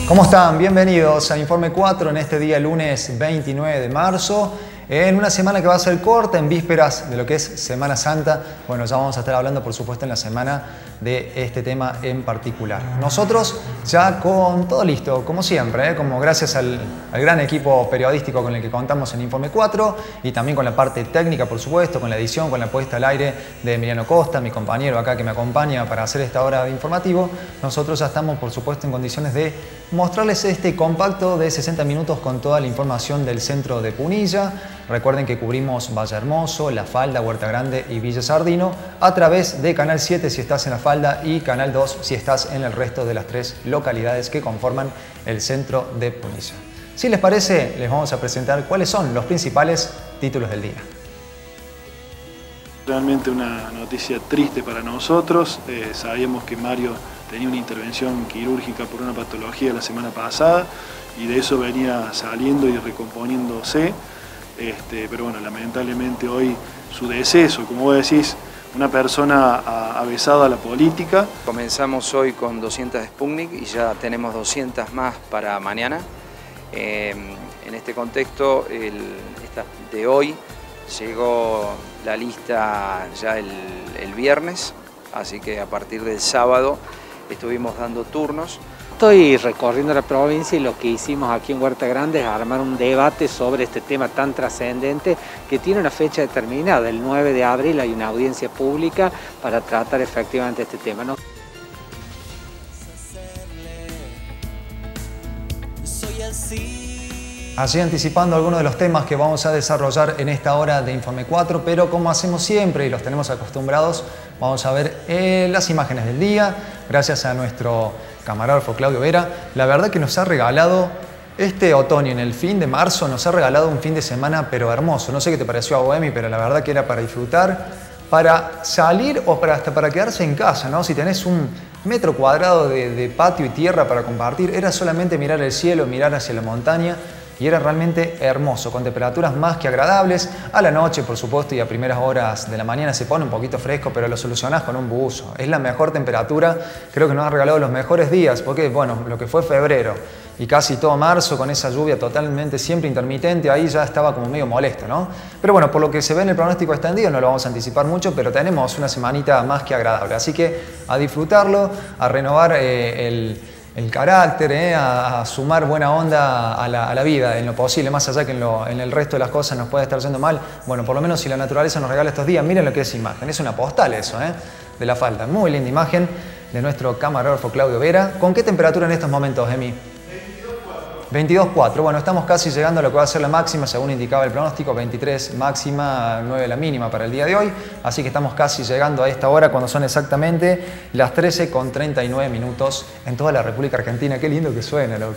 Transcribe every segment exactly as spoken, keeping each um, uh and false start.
¿Cómo están? Bienvenidos a Informe cuatro en este día lunes veintinueve de marzo. En una semana que va a ser corta, en vísperas de lo que es Semana Santa. Bueno, ya vamos a estar hablando, por supuesto, en la semana de este tema en particular. Nosotros ya con todo listo, como siempre, ¿eh? como gracias al, al gran equipo periodístico con el que contamos en Informe cuatro y también con la parte técnica, por supuesto, con la edición, con la puesta al aire de Emiliano Costa, mi compañero acá que me acompaña para hacer esta hora de informativo. Nosotros ya estamos, por supuesto, en condiciones de mostrarles este compacto de sesenta minutos con toda la información del centro de Punilla. Recuerden que cubrimos Valle Hermoso, La Falda, Huerta Grande y Villa Sardino a través de Canal siete si estás en La Falda y Canal dos si estás en el resto de las tres localidades que conforman el centro de Punilla. Si les parece, les vamos a presentar cuáles son los principales títulos del día. Realmente una noticia triste para nosotros. Eh, sabíamos que Mario tenía una intervención quirúrgica por una patología la semana pasada y de eso venía saliendo y recomponiéndose. Este, pero bueno, lamentablemente hoy su deceso, como vos decís, una persona avesada a la política. Comenzamos hoy con doscientas Sputnik y ya tenemos doscientas más para mañana. Eh, en este contexto, el, esta, de hoy llegó la lista ya el, el viernes, así que a partir del sábado estuvimos dando turnos. Estoy recorriendo la provincia y lo que hicimos aquí en Huerta Grande es armar un debate sobre este tema tan trascendente que tiene una fecha determinada. El nueve de abril hay una audiencia pública para tratar efectivamente este tema, ¿no? Así anticipando algunos de los temas que vamos a desarrollar en esta hora de Informe cuatro, pero como hacemos siempre y los tenemos acostumbrados, vamos a ver eh, las imágenes del día, gracias a nuestro camarógrafo Claudio Vera. La verdad que nos ha regalado este otoño, en el fin de marzo, nos ha regalado un fin de semana pero hermoso. No sé qué te pareció a Boemi, pero la verdad que era para disfrutar, para salir o para, hasta para quedarse en casa, ¿no? Si tenés un metro cuadrado de, de patio y tierra para compartir, era solamente mirar el cielo, mirar hacia la montaña. Y era realmente hermoso, con temperaturas más que agradables. A la noche, por supuesto, y a primeras horas de la mañana se pone un poquito fresco, pero lo solucionás con un buzo. Es la mejor temperatura, creo que nos ha regalado los mejores días, porque, bueno, lo que fue febrero y casi todo marzo, con esa lluvia totalmente siempre intermitente, ahí ya estaba como medio molesto, ¿no? Pero bueno, por lo que se ve en el pronóstico extendido, no lo vamos a anticipar mucho, pero tenemos una semanita más que agradable. Así que a disfrutarlo, a renovar eh, el... el carácter, eh, a, a sumar buena onda a la, a la vida en lo posible, más allá que en, lo, en el resto de las cosas nos puede estar yendo mal. Bueno, por lo menos si la naturaleza nos regala estos días, miren lo que es imagen, es una postal eso, eh, de La Falda. Muy linda imagen de nuestro camarógrafo Claudio Vera. ¿Con qué temperatura en estos momentos, Emi? veintidós cuatro, bueno, estamos casi llegando a lo que va a ser la máxima, según indicaba el pronóstico, veintitrés máxima, nueve la mínima para el día de hoy, así que estamos casi llegando a esta hora cuando son exactamente las trece con treinta y nueve minutos en toda la República Argentina. Qué lindo que suena, loco.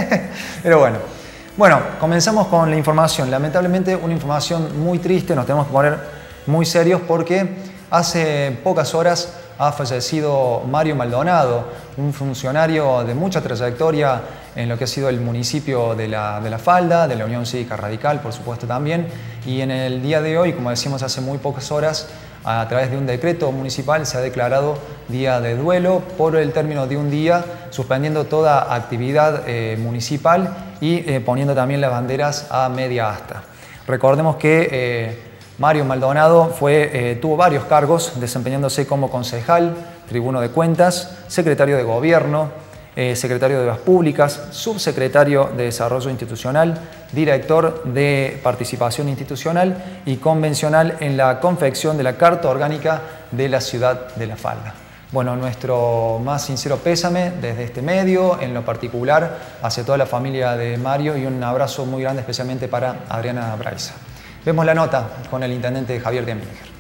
Pero bueno, bueno, comenzamos con la información. Lamentablemente una información muy triste, nos tenemos que poner muy serios porque hace pocas horas ha fallecido Mario Maldonado, un funcionario de mucha trayectoria en lo que ha sido el municipio de la, de la Falda, de la Unión Cívica Radical, por supuesto también. Y en el día de hoy, como decimos hace muy pocas horas, a través de un decreto municipal se ha declarado día de duelo por el término de un día, suspendiendo toda actividad eh, municipal y eh, poniendo también las banderas a media asta. Recordemos que eh, Mario Maldonado fue, eh, tuvo varios cargos, desempeñándose como concejal, tribuno de cuentas, secretario de gobierno, eh, secretario de Obras Públicas, subsecretario de Desarrollo Institucional, director de Participación Institucional y convencional en la confección de la Carta Orgánica de la Ciudad de La Falda. Bueno, nuestro más sincero pésame desde este medio, en lo particular, hacia toda la familia de Mario y un abrazo muy grande especialmente para Adriana Braiza. Vemos la nota con el intendente Javier Diemlinger.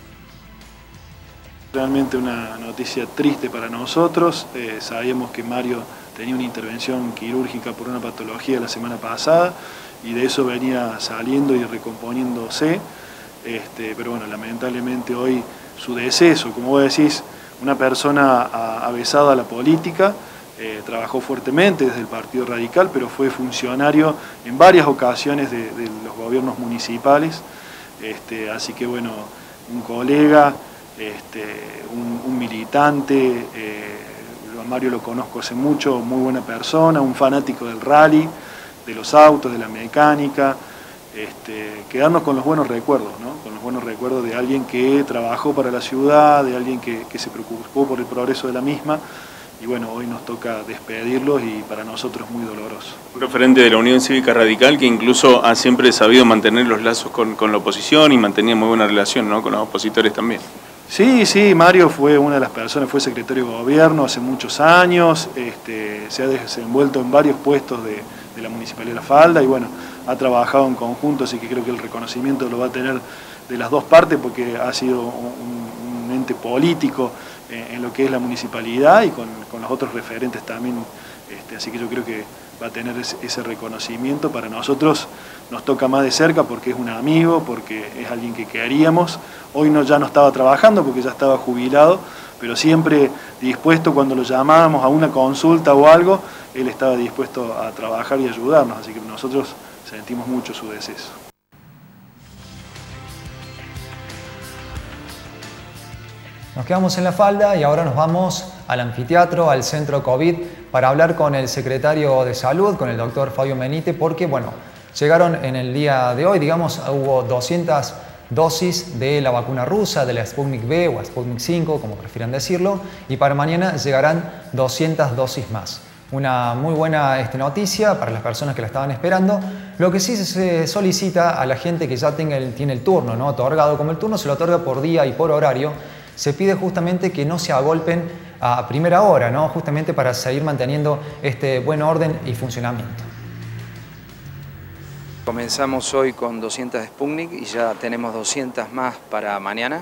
Realmente una noticia triste para nosotros. Eh, sabíamos que Mario tenía una intervención quirúrgica por una patología la semana pasada y de eso venía saliendo y recomponiéndose. Este, pero bueno, lamentablemente hoy su deceso, como vos decís, una persona avesada a la política. Eh, trabajó fuertemente desde el Partido Radical, pero fue funcionario en varias ocasiones de, de los gobiernos municipales. Este, así que bueno, un colega, este, un, un militante, eh, lo a Mario lo conozco hace mucho, muy buena persona, un fanático del rally, de los autos, de la mecánica. Este, quedarnos con los buenos recuerdos, ¿no? Con los buenos recuerdos de alguien que trabajó para la ciudad, de alguien que, que se preocupó por el progreso de la misma. Y bueno, hoy nos toca despedirlos y para nosotros es muy doloroso. Un referente de la Unión Cívica Radical que incluso ha siempre sabido mantener los lazos con, con la oposición y mantenía muy buena relación, ¿no?, con los opositores también. Sí, sí, Mario fue una de las personas, fue secretario de gobierno hace muchos años, este, se ha desenvuelto en varios puestos de, de la Municipalidad de La Falda y bueno, ha trabajado en conjunto, así que creo que el reconocimiento lo va a tener de las dos partes porque ha sido un, un ente político en, en lo que es la municipalidad y con, con los otros referentes también, este, así que yo creo que va a tener ese, ese reconocimiento. Para nosotros nos toca más de cerca porque es un amigo, porque es alguien que queríamos. Hoy no, ya no estaba trabajando porque ya estaba jubilado, pero siempre dispuesto cuando lo llamábamos a una consulta o algo, él estaba dispuesto a trabajar y ayudarnos, así que nosotros sentimos mucho su deceso. Nos quedamos en La Falda y ahora nos vamos al anfiteatro, al centro COVID, para hablar con el secretario de Salud, con el doctor Fabio Menite, porque bueno, llegaron en el día de hoy, digamos, hubo doscientas dosis de la vacuna rusa, de la Sputnik V o Sputnik cinco, como prefieran decirlo, y para mañana llegarán doscientas dosis más. Una muy buena este, noticia para las personas que la estaban esperando. Lo que sí se solicita a la gente que ya tenga el, tiene el turno, ¿no?, otorgado, como el turno se lo otorga por día y por horario, se pide justamente que no se agolpen a primera hora, ¿no?, justamente para seguir manteniendo este buen orden y funcionamiento. Comenzamos hoy con doscientas Sputnik y ya tenemos doscientas más para mañana.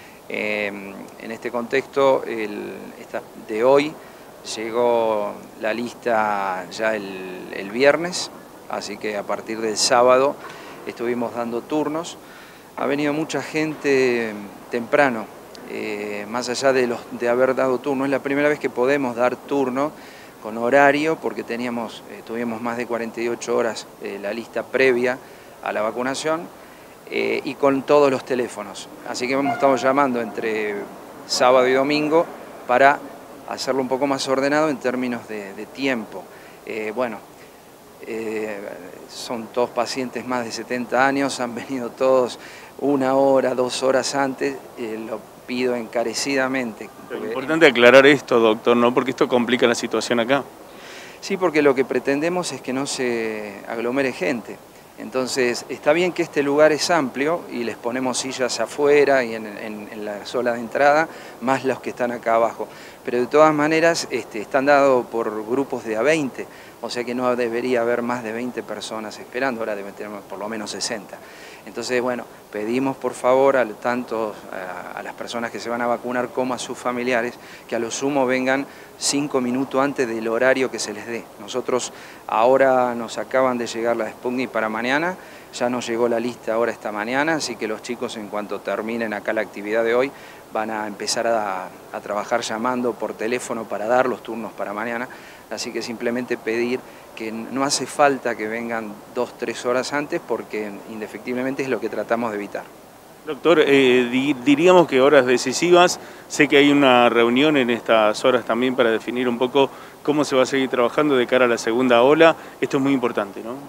Eh, en este contexto, el, esta, de hoy llegó la lista ya el, el viernes, así que a partir del sábado estuvimos dando turnos. Ha venido mucha gente temprano, eh, más allá de, los, de haber dado turno. Es la primera vez que podemos dar turno con horario porque teníamos, eh, tuvimos más de cuarenta y ocho horas eh, la lista previa a la vacunación eh, y con todos los teléfonos. Así que hemos estado llamando entre sábado y domingo para hacerlo un poco más ordenado en términos de, de tiempo. Eh, bueno, eh, son todos pacientes más de setenta años, han venido todos una hora, dos horas antes, eh, lo pido encarecidamente. Es importante aclarar esto, doctor, ¿no?, porque esto complica la situación acá. Sí, porque lo que pretendemos es que no se aglomere gente. Entonces, está bien que este lugar es amplio y les ponemos sillas afuera y en, en, en la sola de entrada, más los que están acá abajo. Pero de todas maneras este, están dados por grupos de a veinte, o sea que no debería haber más de veinte personas esperando, ahora deben tener por lo menos sesenta. Entonces, bueno, pedimos por favor a, tanto a, a las personas que se van a vacunar como a sus familiares que a lo sumo vengan cinco minutos antes del horario que se les dé. Nosotros ahora nos acaban de llegar la Sputnik para mañana, ya nos llegó la lista ahora esta mañana, así que los chicos en cuanto terminen acá la actividad de hoy van a empezar a, a trabajar llamando por teléfono para dar los turnos para mañana, así que simplemente pedir que no hace falta que vengan dos, tres horas antes porque indefectiblemente es lo que tratamos de evitar. Doctor, eh, di, diríamos que horas decisivas, sé que hay una reunión en estas horas también para definir un poco cómo se va a seguir trabajando de cara a la segunda ola, esto es muy importante, ¿no?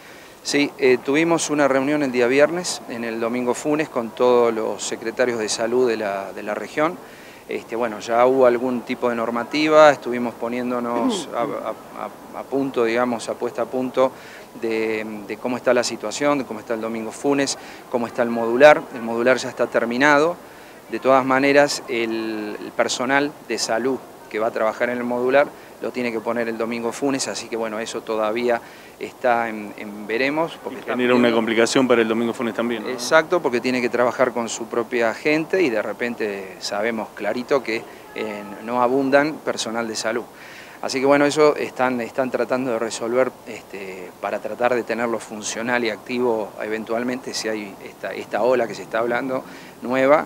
Sí, eh, tuvimos una reunión el día viernes en el Domingo Funes con todos los secretarios de salud de la, de la región. Este, bueno, ya hubo algún tipo de normativa, estuvimos poniéndonos a, a, a punto, digamos, a puesta a punto de, de cómo está la situación, de cómo está el Domingo Funes, cómo está el modular. El modular ya está terminado. De todas maneras, el, el personal de salud que va a trabajar en el modular lo tiene que poner el Domingo Funes, así que bueno, eso todavía está en, en veremos. Porque genera una complicación para el Domingo Funes también, ¿no? Exacto, porque tiene que trabajar con su propia gente y de repente sabemos clarito que eh, no abundan personal de salud. Así que bueno, eso están, están tratando de resolver este, para tratar de tenerlo funcional y activo eventualmente si hay esta, esta ola que se está hablando nueva,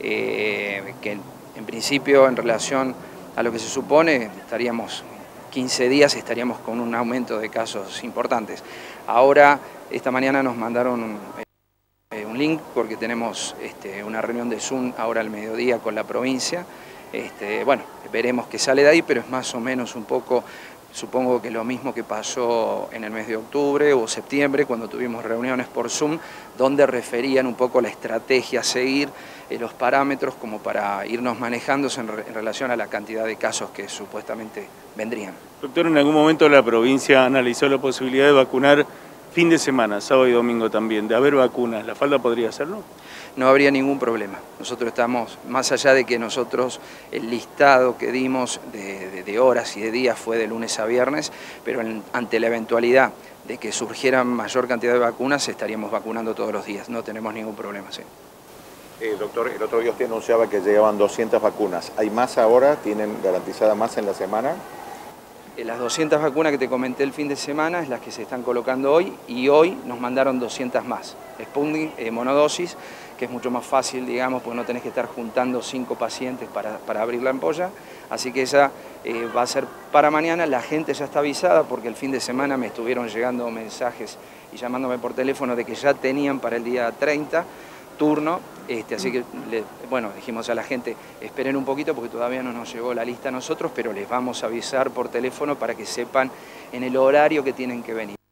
eh, que en principio en relación a lo que se supone estaríamos quince días, estaríamos con un aumento de casos importantes. Ahora, esta mañana nos mandaron un, eh, un link porque tenemos este, una reunión de Zoom ahora al mediodía con la provincia. Este, bueno, veremos qué sale de ahí, pero es más o menos un poco, supongo que lo mismo que pasó en el mes de octubre o septiembre, cuando tuvimos reuniones por Zoom, donde referían un poco la estrategia a seguir, eh, los parámetros como para irnos manejándose en, re en relación a la cantidad de casos que supuestamente vendrían. Doctor, en algún momento la provincia analizó la posibilidad de vacunar fin de semana, sábado y domingo también, de haber vacunas. ¿La Falda podría hacerlo? No habría ningún problema. Nosotros estamos, más allá de que nosotros el listado que dimos de, de, de horas y de días fue de lunes a viernes, pero en, ante la eventualidad de que surgiera mayor cantidad de vacunas, estaríamos vacunando todos los días. No tenemos ningún problema, sí. Eh, doctor, el otro día usted anunciaba que llegaban doscientas vacunas. ¿Hay más ahora? ¿Tienen garantizada más en la semana? Las doscientas vacunas que te comenté el fin de semana es las que se están colocando hoy, y hoy nos mandaron doscientas más. Sputnik, eh, monodosis, que es mucho más fácil, digamos, porque no tenés que estar juntando cinco pacientes para, para abrir la ampolla. Así que esa eh, va a ser para mañana. La gente ya está avisada porque el fin de semana me estuvieron llegando mensajes y llamándome por teléfono de que ya tenían para el día treinta turno, este, así que, le, bueno, dijimos a la gente, esperen un poquito porque todavía no nos llegó la lista a nosotros, pero les vamos a avisar por teléfono para que sepan en el horario que tienen que venir.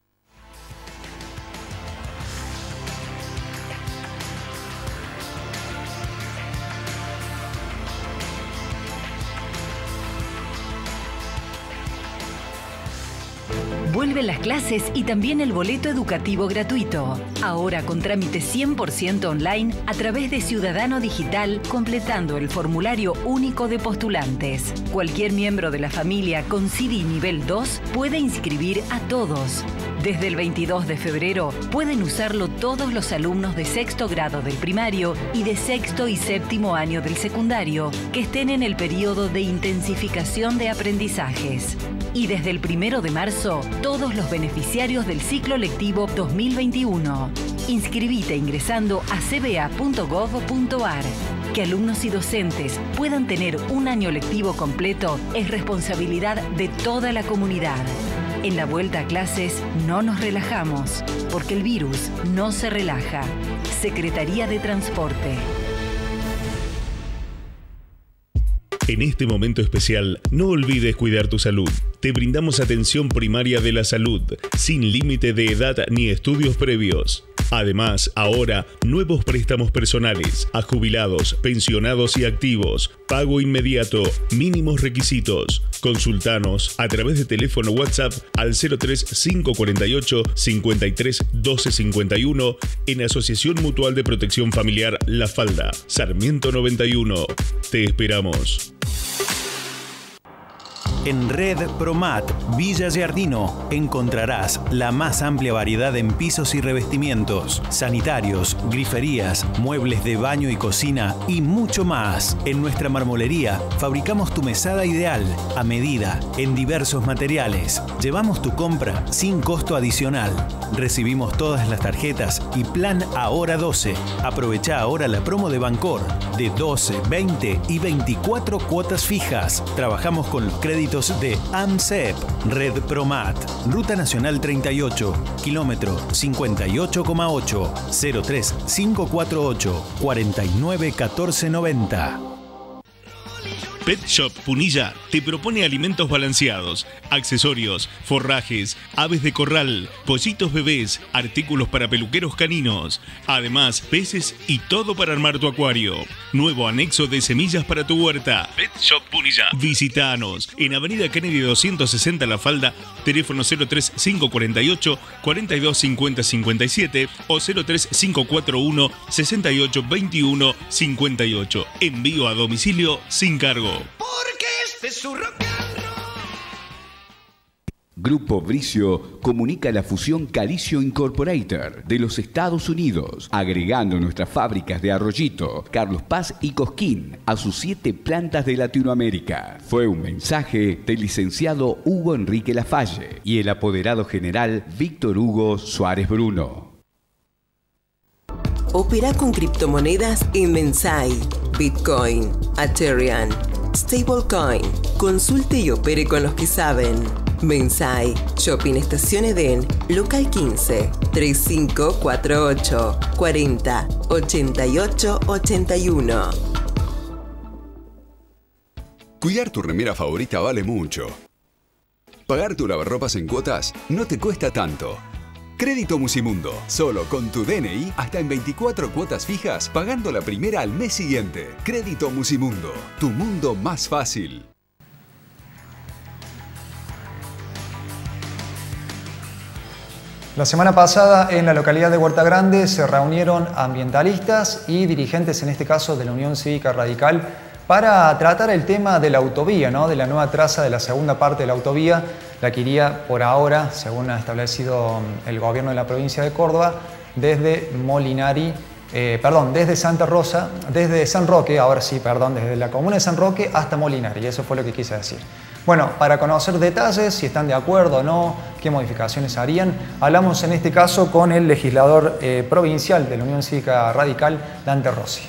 Vuelven las clases y también el boleto educativo gratuito. Ahora con trámite cien por ciento online a través de Ciudadano Digital, completando el formulario único de postulantes. Cualquier miembro de la familia con C I D I nivel dos puede inscribir a todos. Desde el veintidós de febrero pueden usarlo todos los alumnos de sexto grado del primario y de sexto y séptimo año del secundario que estén en el periodo de intensificación de aprendizajes. Y desde el primero de marzo, todos los beneficiarios del ciclo lectivo dos mil veintiuno. Inscribite ingresando a c b a punto gov punto a r. Que alumnos y docentes puedan tener un año lectivo completo es responsabilidad de toda la comunidad. En la vuelta a clases no nos relajamos, porque el virus no se relaja. Secretaría de Transporte. En este momento especial, no olvides cuidar tu salud. Te brindamos atención primaria de la salud, sin límite de edad ni estudios previos. Además, ahora, nuevos préstamos personales a jubilados, pensionados y activos. Pago inmediato, mínimos requisitos. Consultanos a través de teléfono WhatsApp al cero tres cinco cuatro ocho cinco tres uno dos cinco uno en Asociación Mutual de Protección Familiar La Falda, Sarmiento noventa y uno. Te esperamos. En Red Promat Villa Giardino encontrarás la más amplia variedad en pisos y revestimientos, sanitarios, griferías, muebles de baño y cocina y mucho más. En nuestra marmolería fabricamos tu mesada ideal, a medida, en diversos materiales. Llevamos tu compra sin costo adicional. Recibimos todas las tarjetas y plan Ahora doce. Aprovecha ahora la promo de Bancor de doce, veinte y veinticuatro cuotas fijas. Trabajamos con los créditos de AMSEP. Red Promat, Ruta Nacional treinta y ocho, kilómetro cincuenta y ocho coma ocho, cero tres cinco cuatro ocho, cuarenta y nueve catorce noventa. Pet Shop Punilla te propone alimentos balanceados, accesorios, forrajes, aves de corral, pollitos bebés, artículos para peluqueros caninos, además peces y todo para armar tu acuario. Nuevo anexo de semillas para tu huerta. Pet Shop Punilla. Visítanos en Avenida Kennedy doscientos sesenta La Falda, teléfono cero tres cinco cuatro ocho, cuarenta y dos cincuenta cincuenta y siete o cero tres cinco cuatro uno, sesenta y ocho veintiuno cincuenta y ocho. Envío a domicilio sin cargo. Porque este es su rock and roll. Grupo Bricio comunica la fusión Calicio Incorporated de los Estados Unidos, agregando nuestras fábricas de Arroyito, Carlos Paz y Cosquín a sus siete plantas de Latinoamérica. Fue un mensaje del licenciado Hugo Enrique Lafalle y el apoderado general Víctor Hugo Suárez Bruno. Opera con criptomonedas en Mensai, Bitcoin, Ethereum, Stablecoin. Consulte y opere con los que saben. Mensai, Shopping Estación Edén, local quince, tres cinco cuatro ocho, cuarenta, ochenta y ocho ochenta y uno. Cuidar tu remera favorita vale mucho. Pagar tu lavarropas en cuotas no te cuesta tanto. Crédito Musimundo, solo con tu D N I hasta en veinticuatro cuotas fijas, pagando la primera al mes siguiente. Crédito Musimundo, tu mundo más fácil. La semana pasada en la localidad de Huerta Grande se reunieron ambientalistas y dirigentes, en este caso de la Unión Cívica Radical, para tratar el tema de la autovía, ¿no? De la nueva traza de la segunda parte de la autovía, la que iría por ahora, según ha establecido el gobierno de la provincia de Córdoba, desde Molinari, eh, perdón, desde Santa Rosa, desde San Roque, ahora sí, perdón, desde la comuna de San Roque hasta Molinari, eso fue lo que quise decir. Bueno, para conocer detalles, si están de acuerdo o no, qué modificaciones harían, hablamos en este caso con el legislador eh, provincial de la Unión Cívica Radical, Dante Rossi.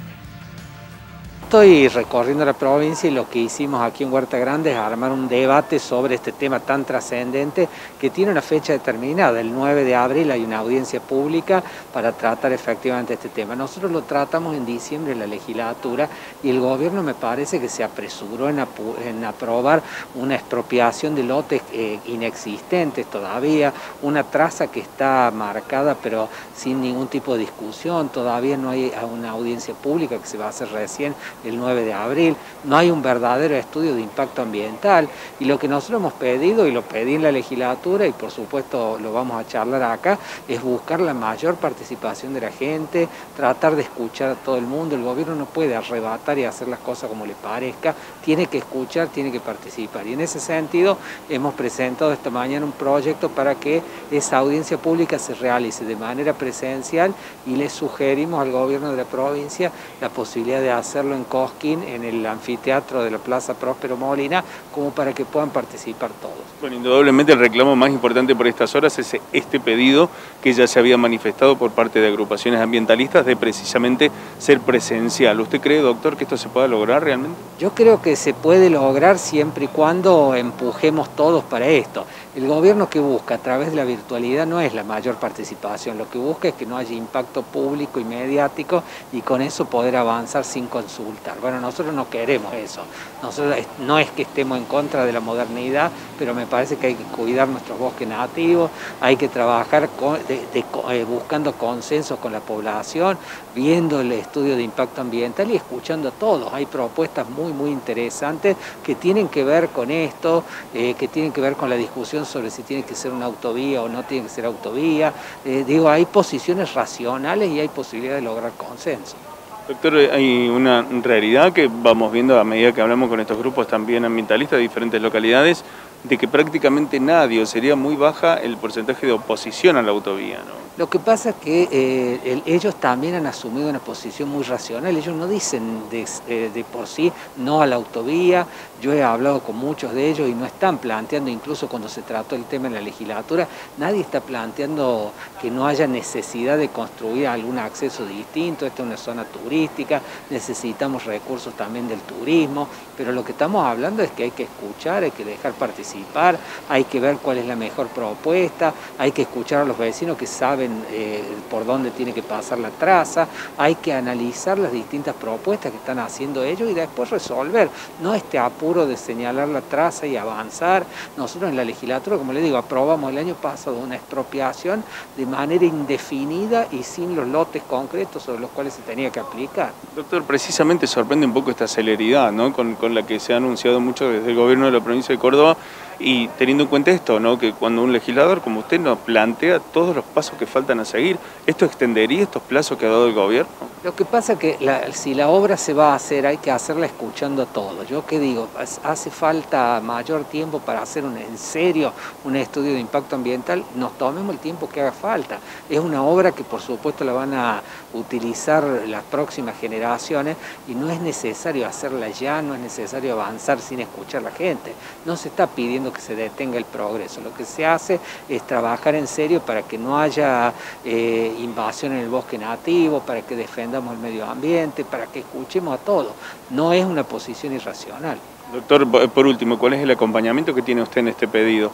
Estoy recorriendo la provincia y lo que hicimos aquí en Huerta Grande es armar un debate sobre este tema tan trascendente que tiene una fecha determinada. El nueve de abril hay una audiencia pública para tratar efectivamente este tema. Nosotros lo tratamos en diciembre en la legislatura y el gobierno me parece que se apresuró en, en aprobar una expropiación de lotes eh, inexistentes todavía, una traza que está marcada pero sin ningún tipo de discusión. Todavía no hay una audiencia pública que se va a hacer recién el nueve de abril, no hay un verdadero estudio de impacto ambiental y lo que nosotros hemos pedido, y lo pedí en la legislatura y por supuesto lo vamos a charlar acá, es buscar la mayor participación de la gente, tratar de escuchar a todo el mundo. El gobierno no puede arrebatar y hacer las cosas como le parezca, tiene que escuchar, tiene que participar y en ese sentido hemos presentado esta mañana un proyecto para que esa audiencia pública se realice de manera presencial y le sugerimos al gobierno de la provincia la posibilidad de hacerlo en Cosquín, en el anfiteatro de la Plaza Próspero Molina, como para que puedan participar todos. Bueno, indudablemente el reclamo más importante por estas horas es este pedido que ya se había manifestado por parte de agrupaciones ambientalistas de precisamente ser presencial. ¿Usted cree, doctor, que esto se pueda lograr realmente? Yo creo que se puede lograr siempre y cuando empujemos todos para esto. El gobierno que busca a través de la virtualidad no es la mayor participación, lo que busca es que no haya impacto público y mediático y con eso poder avanzar sin consultar. Bueno, nosotros no queremos eso, nosotros no es que estemos en contra de la modernidad, pero me parece que hay que cuidar nuestros bosques nativos, hay que trabajar con, de, de, eh, buscando consensos con la población, viendo el estudio de impacto ambiental y escuchando a todos. Hay propuestas muy, muy interesantes que tienen que ver con esto, eh, que tienen que ver con la discusión sobre si tiene que ser una autovía o no tiene que ser autovía. Eh, digo, hay posiciones racionales y hay posibilidad de lograr consenso. Doctor, hay una realidad que vamos viendo a medida que hablamos con estos grupos también ambientalistas de diferentes localidades, de que prácticamente nadie, o sería muy baja el porcentaje de oposición a la autovía, ¿no? Lo que pasa es que eh, el, ellos también han asumido una posición muy racional, ellos no dicen de, eh, de por sí no a la autovía. Yo he hablado con muchos de ellos y no están planteando, incluso cuando se trató el tema en la legislatura, nadie está planteando que no haya necesidad de construir algún acceso distinto. Esta es una zona turística, necesitamos recursos también del turismo, pero lo que estamos hablando es que hay que escuchar, hay que dejar participar, hay que ver cuál es la mejor propuesta, hay que escuchar a los vecinos que saben eh, por dónde tiene que pasar la traza, hay que analizar las distintas propuestas que están haciendo ellos y después resolver, no este apuro de señalar la traza y avanzar. Nosotros en la legislatura, como le digo, aprobamos el año pasado una expropiación de manera indefinida y sin los lotes concretos sobre los cuales se tenía que aplicar. Doctor, precisamente sorprende un poco esta celeridad, ¿no?, con, con la que se ha anunciado mucho desde el gobierno de la provincia de Córdoba, y teniendo en cuenta esto, ¿no?, que cuando un legislador como usted nos plantea todos los pasos que faltan a seguir, ¿esto extendería estos plazos que ha dado el gobierno? Lo que pasa es que la, si la obra se va a hacer, hay que hacerla escuchando a todos. Yo qué digo, hace falta mayor tiempo para hacer un, en serio un estudio de impacto ambiental, nos tomemos el tiempo que haga falta. Es una obra que por supuesto la van a utilizar las próximas generaciones y no es necesario hacerla ya, no es necesario avanzar sin escuchar a la gente. No se está pidiendo que se detenga el progreso, lo que se hace es trabajar en serio para que no haya eh, invasión en el bosque nativo, para que defendamos el medio ambiente, para que escuchemos a todos. No es una posición irracional. Doctor, por último, ¿cuál es el acompañamiento que tiene usted en este pedido?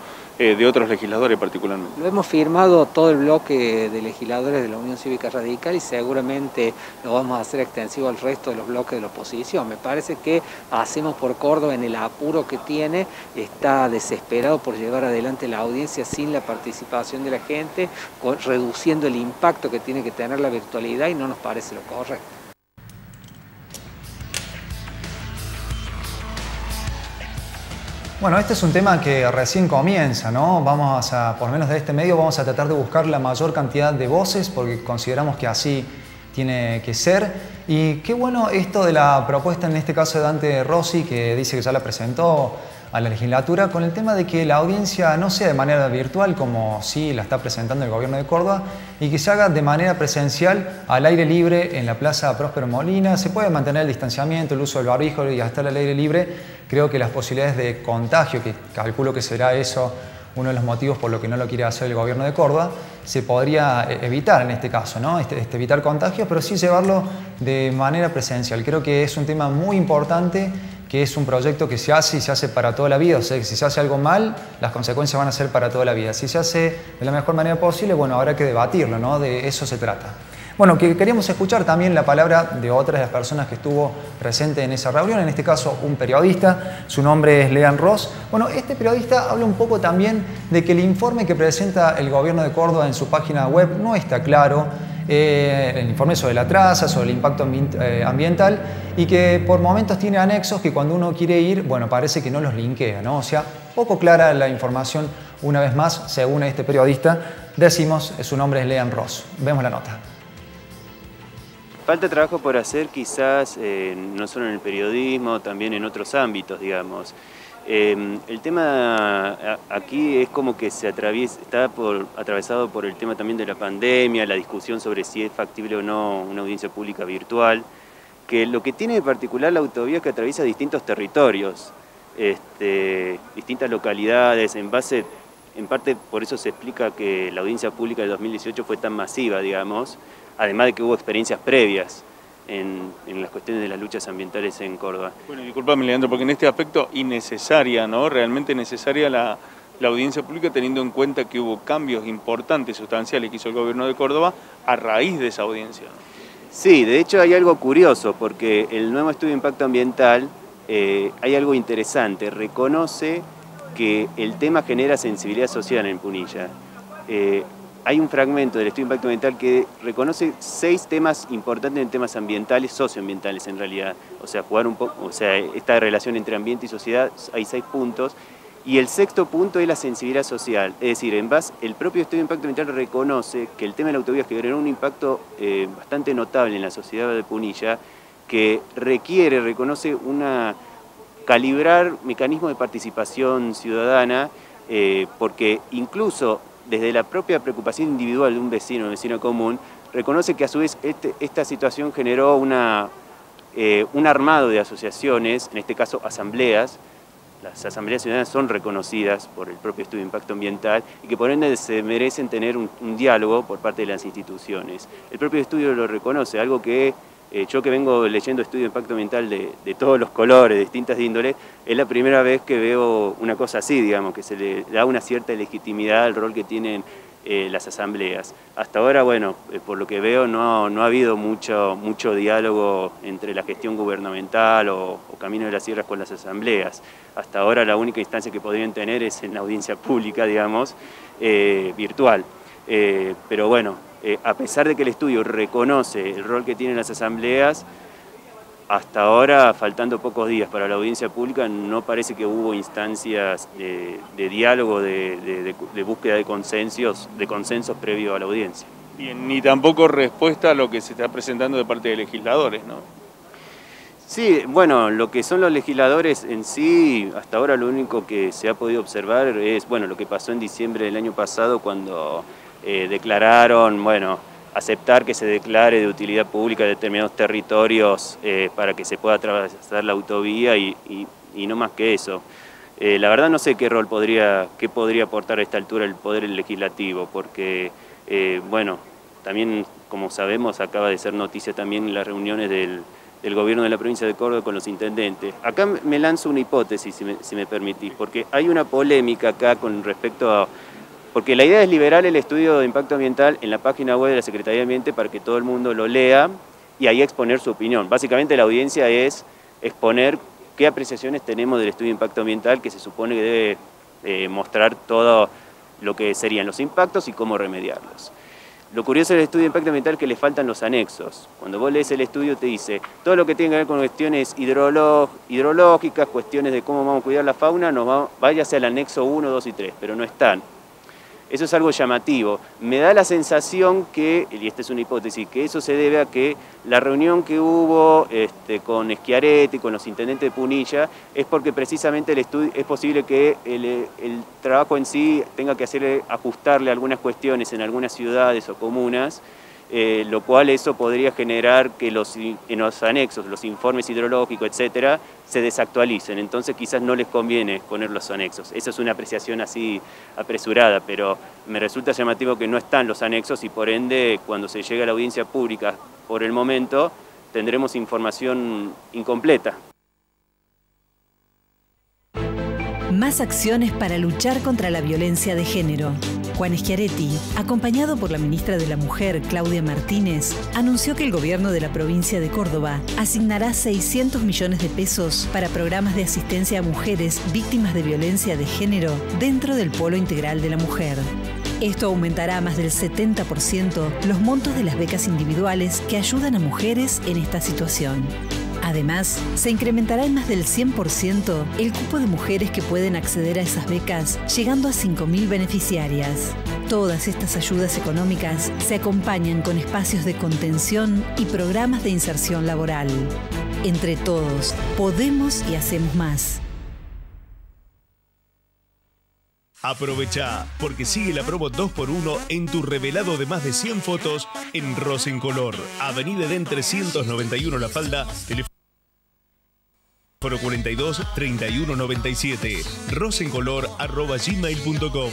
eh, de otros legisladores particularmente. Lo hemos firmado todo el bloque de legisladores de la Unión Cívica Radical y seguramente lo vamos a hacer extensivo al resto de los bloques de la oposición. Me parece que Hacemos por Córdoba, en el apuro que tiene, está desesperado por llevar adelante la audiencia sin la participación de la gente, reduciendo el impacto que tiene que tener la virtualidad, y no nos parece lo correcto. Bueno, este es un tema que recién comienza, ¿no? Vamos a, por lo menos de este medio, vamos a tratar de buscar la mayor cantidad de voces porque consideramos que así tiene que ser. Y qué bueno esto de la propuesta, en este caso de Dante Rossi, que dice que ya la presentó a la legislatura, con el tema de que la audiencia no sea de manera virtual, como sí la está presentando el gobierno de Córdoba, y que se haga de manera presencial, al aire libre, en la Plaza Próspero Molina. Se puede mantener el distanciamiento, el uso del barbijo y hasta el aire libre. Creo que las posibilidades de contagio, que calculo que será eso uno de los motivos por lo que no lo quiere hacer el gobierno de Córdoba, se podría evitar en este caso, ¿no? Este, este, evitar contagios, pero sí llevarlo de manera presencial. Creo que es un tema muy importante, que es un proyecto que se hace y se hace para toda la vida. O sea, que si se hace algo mal, las consecuencias van a ser para toda la vida. Si se hace de la mejor manera posible, bueno, habrá que debatirlo, ¿no? De eso se trata. Bueno, que queríamos escuchar también la palabra de otras de las personas que estuvo presente en esa reunión, en este caso un periodista, su nombre es Lean Ross. Bueno, este periodista habla un poco también de que el informe que presenta el gobierno de Córdoba en su página web no está claro, eh, el informe sobre la traza, sobre el impacto ambiental, y que por momentos tiene anexos que cuando uno quiere ir, bueno, parece que no los linkea, ¿no? O sea, poco clara la información, una vez más, según este periodista, decimos, su nombre es Lean Ross. Vemos la nota. Falta trabajo por hacer quizás, eh, no solo en el periodismo, también en otros ámbitos, digamos. Eh, el tema aquí es como que se atraviesa, está por, atravesado por el tema también de la pandemia, la discusión sobre si es factible o no una audiencia pública virtual, que lo que tiene de particular la autovía es que atraviesa distintos territorios, este, distintas localidades, en base, en parte por eso se explica que la audiencia pública del dos mil dieciocho fue tan masiva, digamos, además de que hubo experiencias previas en, en las cuestiones de las luchas ambientales en Córdoba. Bueno, discúlpame, Leandro, porque en este aspecto innecesaria, ¿no? Realmente necesaria la, la audiencia pública, teniendo en cuenta que hubo cambios importantes, sustanciales que hizo el gobierno de Córdoba a raíz de esa audiencia. Sí, de hecho hay algo curioso, porque el nuevo estudio de impacto ambiental, eh, hay algo interesante, reconoce que el tema genera sensibilidad social en Punilla. Eh, Hay un fragmento del estudio de impacto ambiental que reconoce seis temas importantes en temas ambientales, socioambientales en realidad. O sea, jugar un poco, o sea, esta relación entre ambiente y sociedad, hay seis puntos. Y el sexto punto es la sensibilidad social. Es decir, en base, el propio estudio de impacto ambiental reconoce que el tema de la autovía generó un impacto eh, bastante notable en la sociedad de Punilla, que requiere, reconoce una calibrar mecanismos de participación ciudadana, eh, porque incluso desde la propia preocupación individual de un vecino, un vecino común, reconoce que a su vez este, esta situación generó una, eh, un armado de asociaciones, en este caso asambleas. Las asambleas ciudadanas son reconocidas por el propio estudio de impacto ambiental y que por ende se merecen tener un, un diálogo por parte de las instituciones. El propio estudio lo reconoce, algo que eh, yo que vengo leyendo estudio de impacto ambiental de, de todos los colores, de distintas índoles, es la primera vez que veo una cosa así, digamos, que se le da una cierta legitimidad al rol que tienen eh, las asambleas. Hasta ahora, bueno, eh, por lo que veo, no, no ha habido mucho, mucho diálogo entre la gestión gubernamental o, o Camino de las Sierras con las asambleas. Hasta ahora la única instancia que podrían tener es en la audiencia pública, digamos, eh, virtual. Eh, pero bueno, eh, a pesar de que el estudio reconoce el rol que tienen las asambleas, hasta ahora, faltando pocos días para la audiencia pública, no parece que hubo instancias de, de diálogo, de, de, de búsqueda de consensos, de consensos previo a la audiencia. Bien, ni tampoco respuesta a lo que se está presentando de parte de legisladores, ¿no? Sí, bueno, lo que son los legisladores en sí, hasta ahora lo único que se ha podido observar es, bueno, lo que pasó en diciembre del año pasado cuando eh, declararon, bueno, aceptar que se declare de utilidad pública determinados territorios eh, para que se pueda atravesar la autovía y, y, y no más que eso. Eh, la verdad no sé qué rol podría, qué podría aportar a esta altura el Poder Legislativo, porque, eh, bueno, también, como sabemos, acaba de ser noticia también en las reuniones del del gobierno de la provincia de Córdoba con los intendentes. Acá me lanzo una hipótesis, si me, si me permitís, porque hay una polémica acá con respecto a... Porque la idea es liberar el estudio de impacto ambiental en la página web de la Secretaría de Ambiente para que todo el mundo lo lea y ahí exponer su opinión. Básicamente la audiencia es exponer qué apreciaciones tenemos del estudio de impacto ambiental, que se supone que debe eh, mostrar todo lo que serían los impactos y cómo remediarlos. Lo curioso del estudio de impacto ambiental es que le faltan los anexos. Cuando vos lees el estudio te dice todo lo que tiene que ver con cuestiones hidrolog hidrológicas, cuestiones de cómo vamos a cuidar la fauna, nos va, váyase al anexo uno, dos y tres, pero no están. Eso es algo llamativo. Me da la sensación que, y esta es una hipótesis, que eso se debe a que la reunión que hubo este, con Schiaretti, con los intendentes de Punilla, es porque precisamente el estudio, es posible que el, el trabajo en sí tenga que hacer, ajustarle algunas cuestiones en algunas ciudades o comunas, eh, lo cual eso podría generar que los, en los anexos, los informes hidrológicos, etcétera, se desactualicen. Entonces quizás no les conviene poner los anexos. Esa es una apreciación así apresurada, pero me resulta llamativo que no están los anexos y por ende cuando se llegue a la audiencia pública por el momento tendremos información incompleta. Más acciones para luchar contra la violencia de género. Juan Schiaretti, acompañado por la ministra de la Mujer, Claudia Martínez, anunció que el gobierno de la provincia de Córdoba asignará seiscientos millones de pesos para programas de asistencia a mujeres víctimas de violencia de género dentro del Polo Integral de la Mujer. Esto aumentará más del setenta por ciento los montos de las becas individuales que ayudan a mujeres en esta situación. Además, se incrementará en más del cien por ciento el cupo de mujeres que pueden acceder a esas becas, llegando a cinco mil beneficiarias. Todas estas ayudas económicas se acompañan con espacios de contención y programas de inserción laboral. Entre todos, podemos y hacemos más. Aprovecha, porque sigue la promo dos por uno en tu revelado de más de cien fotos en Rosencolor, Avenida Edén trescientos noventa y uno La Falda, teléfono cuarenta y dos, treinta y uno noventa y siete, rosencolor arroba gmail punto com.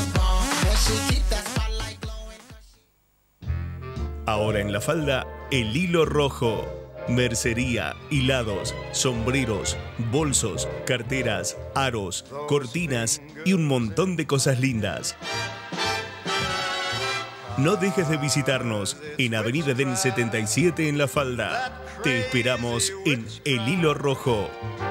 Ahora en La Falda, el hilo rojo. Mercería, hilados, sombreros, bolsos, carteras, aros, cortinas y un montón de cosas lindas. No dejes de visitarnos en Avenida Edén setenta y siete en La Falda. Te esperamos en El Hilo Rojo.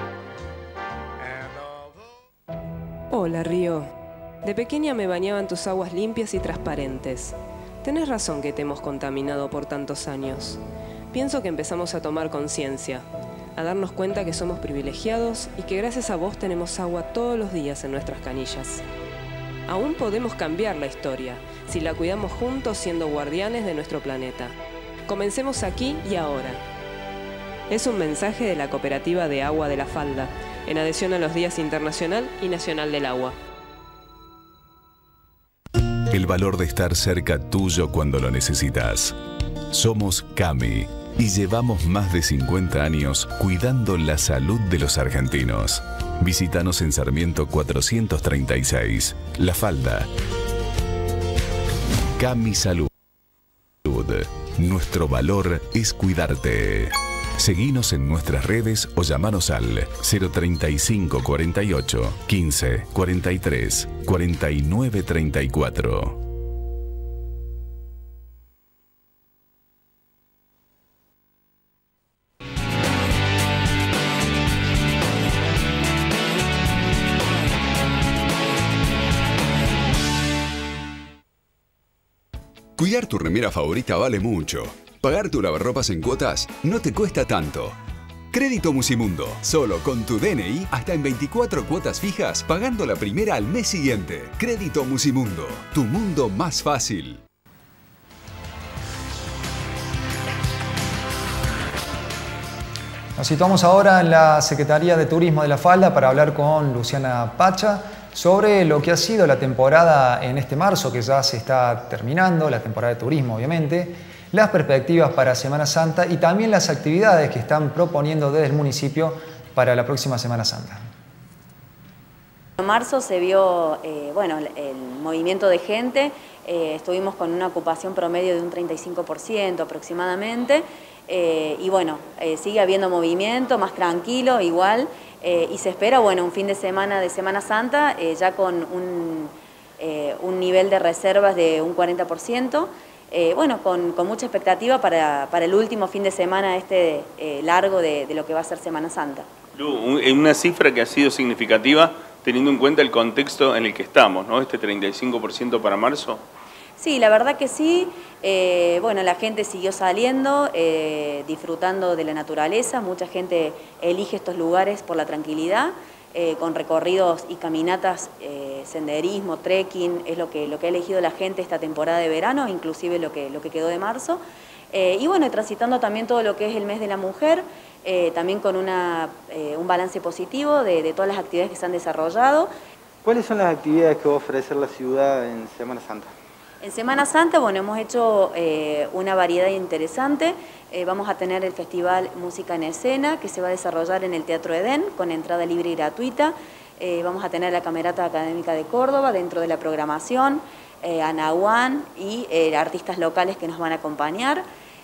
Hola, Río. De pequeña me bañaban tus aguas limpias y transparentes. Tenés razón que te hemos contaminado por tantos años. Pienso que empezamos a tomar conciencia, a darnos cuenta que somos privilegiados y que gracias a vos tenemos agua todos los días en nuestras canillas. Aún podemos cambiar la historia, si la cuidamos juntos siendo guardianes de nuestro planeta. Comencemos aquí y ahora. Es un mensaje de la Cooperativa de Agua de La Falda, en adhesión a los Días Internacional y Nacional del Agua. El valor de estar cerca tuyo cuando lo necesitas. Somos Cami y llevamos más de cincuenta años cuidando la salud de los argentinos. Visítanos en Sarmiento cuatrocientos treinta y seis, La Falda. Cami Salud. Nuestro valor es cuidarte. Seguinos en nuestras redes o llamanos al cero treinta y cinco cuarenta y ocho, quince, cuarenta y tres, cuarenta y nueve treinta y cuatro. Cuidar tu remera favorita vale mucho. Pagar tu lavarropas en cuotas no te cuesta tanto. Crédito Musimundo. Solo con tu D N I hasta en veinticuatro cuotas fijas, pagando la primera al mes siguiente. Crédito Musimundo. Tu mundo más fácil. Nos situamos ahora en la Secretaría de Turismo de La Falda para hablar con Luciana Pacha sobre lo que ha sido la temporada en este marzo, que ya se está terminando, la temporada de turismo obviamente, las perspectivas para Semana Santa y también las actividades que están proponiendo desde el municipio para la próxima Semana Santa. En marzo se vio eh, bueno, el, el movimiento de gente, eh, estuvimos con una ocupación promedio de un treinta y cinco por ciento aproximadamente, eh, y bueno, eh, sigue habiendo movimiento, más tranquilo, igual, eh, y se espera, bueno, un fin de semana de Semana Santa, eh, ya con un, eh, un nivel de reservas de un cuarenta por ciento, eh, bueno, con, con mucha expectativa para, para el último fin de semana este eh, largo de, de lo que va a ser Semana Santa. Lu, una cifra que ha sido significativa teniendo en cuenta el contexto en el que estamos, ¿no? Este treinta y cinco por ciento para marzo. Sí, la verdad que sí. Eh, bueno, la gente siguió saliendo, eh, disfrutando de la naturaleza. Mucha gente elige estos lugares por la tranquilidad, eh, con recorridos y caminatas, eh, senderismo, trekking, es lo que, lo que ha elegido la gente esta temporada de verano, inclusive lo que, lo que quedó de marzo. Eh, y bueno, transitando también todo lo que es el mes de la mujer, eh, también con una, eh, un balance positivo de, de todas las actividades que se han desarrollado. ¿Cuáles son las actividades que va a ofrecer la ciudad en Semana Santa? En Semana Santa, bueno, hemos hecho eh, una variedad interesante. Eh, vamos a tener el Festival Música en Escena, que se va a desarrollar en el Teatro Edén, con entrada libre y gratuita. Eh, vamos a tener la Camerata Académica de Córdoba dentro de la programación, eh, Anahuán y eh, artistas locales que nos van a acompañar.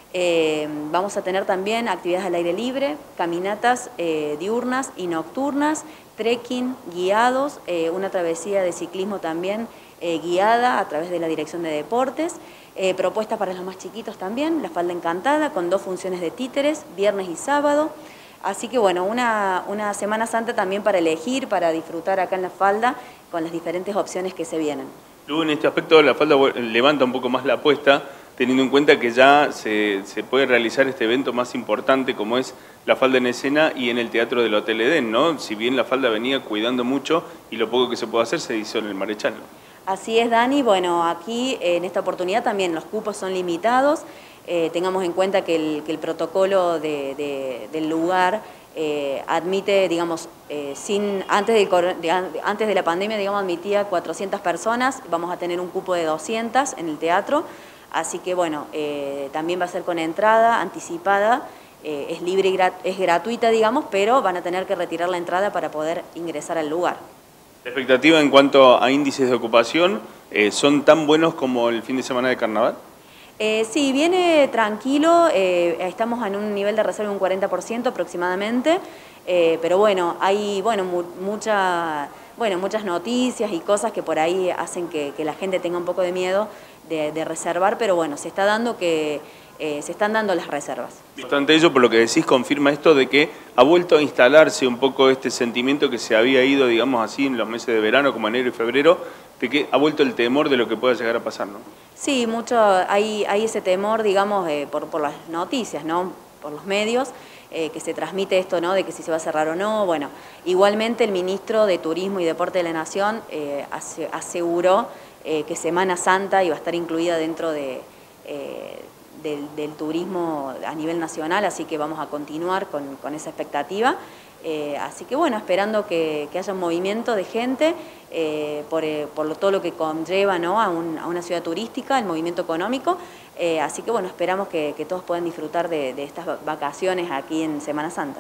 Eh, vamos a tener también actividades al aire libre, caminatas eh, diurnas y nocturnas, trekking guiados, eh, una travesía de ciclismo también eh, guiada a través de la Dirección de Deportes, eh, propuestas para los más chiquitos también, la Falda Encantada con dos funciones de títeres, viernes y sábado. Así que bueno, una, una Semana Santa también para elegir, para disfrutar acá en la Falda con las diferentes opciones que se vienen. Luego en este aspecto la Falda levanta un poco más la apuesta, teniendo en cuenta que ya se, se puede realizar este evento más importante como es la Falda en Escena y en el Teatro del Hotel Edén, ¿no? Si bien la Falda venía cuidando mucho y lo poco que se puede hacer se hizo en el Marechal. Así es, Dani. Bueno, aquí en esta oportunidad también los cupos son limitados. Eh, tengamos en cuenta que el, que el protocolo de, de, del lugar eh, admite, digamos, eh, sin antes de, de, antes de la pandemia, digamos, admitía cuatrocientas personas. Vamos a tener un cupo de doscientas en el teatro. Así que bueno, eh, también va a ser con entrada anticipada, eh, es libre y grat es gratuita, digamos, pero van a tener que retirar la entrada para poder ingresar al lugar. La expectativa en cuanto a índices de ocupación, eh, ¿son tan buenos como el fin de semana de carnaval? Eh, sí, viene tranquilo, eh, estamos en un nivel de reserva de un cuarenta por ciento aproximadamente, eh, pero bueno, hay bueno, mu mucha, bueno, muchas noticias y cosas que por ahí hacen que, que la gente tenga un poco de miedo de, de reservar, pero bueno, se está dando que eh, se están dando las reservas. Bastante ello, por lo que decís, confirma esto de que ha vuelto a instalarse un poco este sentimiento que se había ido, digamos así, en los meses de verano, como enero y febrero, de que ha vuelto el temor de lo que pueda llegar a pasar, ¿no? Sí, mucho, hay, hay ese temor, digamos, eh, por, por las noticias, ¿no? Por los medios, eh, que se transmite esto, ¿no? De que si se va a cerrar o no. Bueno, igualmente el ministro de Turismo y Deporte de la Nación eh, aseguró eh, que Semana Santa iba a estar incluida dentro de, eh, del, del turismo a nivel nacional, así que vamos a continuar con, con esa expectativa. Eh, así que bueno, esperando que, que haya un movimiento de gente eh, por, eh, por lo, todo lo que conlleva, ¿no? a, un, a una ciudad turística, el movimiento económico. Eh, así que bueno, esperamos que, que todos puedan disfrutar de, de estas vacaciones aquí en Semana Santa.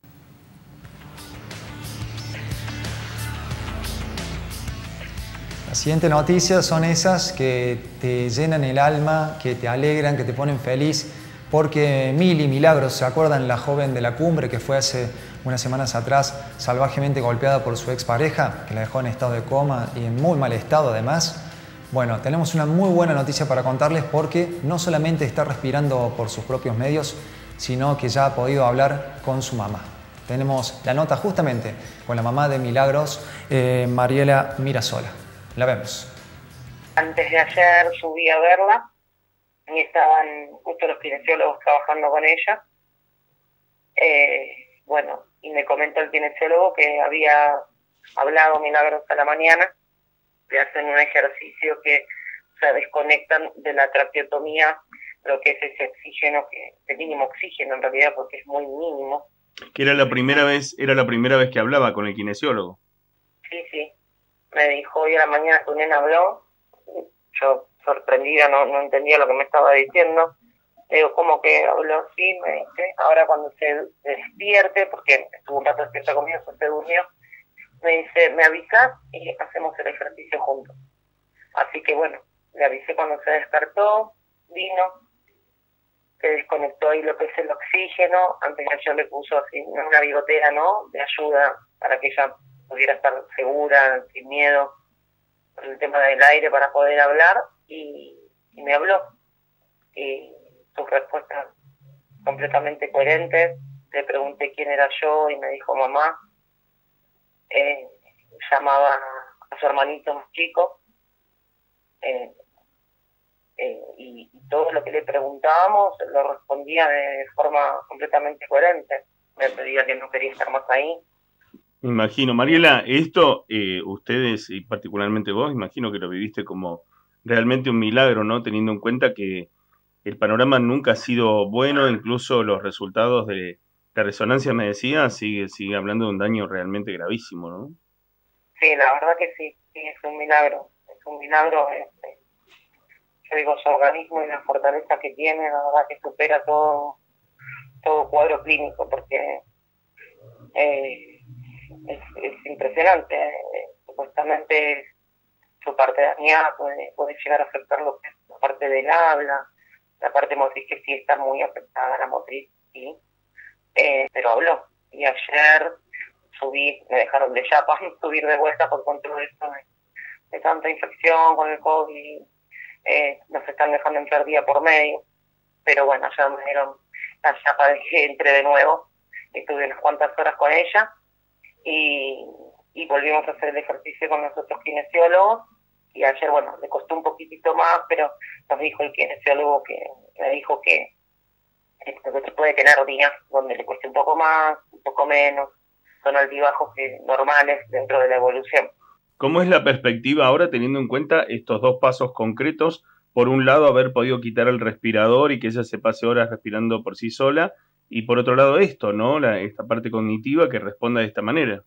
Las siguientes noticias son esas que te llenan el alma, que te alegran, que te ponen feliz, porque Mili Milagros, ¿se acuerdan? La joven de la cumbre que fue hace unas semanas atrás salvajemente golpeada por su expareja, que la dejó en estado de coma y en muy mal estado además. Bueno, tenemos una muy buena noticia para contarles porque no solamente está respirando por sus propios medios, sino que ya ha podido hablar con su mamá. Tenemos la nota justamente con la mamá de Milagros, eh, Mariela Mirasola. La vemos. Antes de ayer subí a verla y estaban justo los kinesiólogos trabajando con ella. Eh, bueno, y me comentó el kinesiólogo que había hablado Milagros a la mañana, que hacen un ejercicio que se desconectan de la traqueotomía, lo que es ese oxígeno, que el mínimo oxígeno en realidad, porque es muy mínimo. Que era la primera vez, era la primera vez que hablaba con el kinesiólogo. Sí, sí. Me dijo hoy a la mañana que un nena habló, yo sorprendida, no, no entendía lo que me estaba diciendo. Le digo, ¿cómo que habló? Sí, me dice. Ahora cuando se despierte, porque estuvo un rato despierta conmigo, se durmió, me dice, me avisas y hacemos el ejercicio juntos. Así que bueno, le avisé cuando se despertó, vino, que desconectó ahí lo que es el oxígeno. Antes de ayer le puso así una bigotera, ¿no?, de ayuda para que ella pudiera estar segura, sin miedo, por el tema del aire para poder hablar, y, y me habló. Y sus respuestas completamente coherentes. Le pregunté quién era yo y me dijo mamá. Eh, llamaba a su hermanito más chico. Eh, eh, y, y todo lo que le preguntábamos lo respondía de forma completamente coherente. Me pedía que no quería estar más ahí. Me imagino. Mariela, esto, eh, ustedes y particularmente vos, imagino que lo viviste como realmente un milagro, ¿no? Teniendo en cuenta que el panorama nunca ha sido bueno, incluso los resultados de la resonancia, me decía, sigue, sigue hablando de un daño realmente gravísimo, ¿no? Sí, la verdad que sí, sí, es un milagro, es un milagro. Este, yo digo, su organismo y la fortaleza que tiene, la verdad que supera todo, todo cuadro clínico, porque eh, es, es impresionante. Eh, supuestamente su parte dañada puede, puede llegar a afectar lo que es la parte del habla, la parte motriz, que sí está muy afectada, la motriz, sí, eh, pero habló. Y ayer subí, me dejaron de chapa subir de vuelta por contra de esto de, de tanta infección con el COVID, eh, nos están dejando entrar día por medio, pero bueno, ya me dieron la chapa de que entre de nuevo. Estuve unas cuantas horas con ella y, y volvimos a hacer el ejercicio con los otros kinesiólogos. Y ayer, bueno, le costó un poquitito más, pero nos dijo el kinesiólogo que me dijo que, que puede tener días donde le cueste un poco más, un poco menos. Son altibajos que, normales dentro de la evolución. ¿Cómo es la perspectiva ahora, teniendo en cuenta estos dos pasos concretos? Por un lado, haber podido quitar el respirador y que ella se pase horas respirando por sí sola, y por otro lado esto, ¿no? La, esta parte cognitiva que responda de esta manera.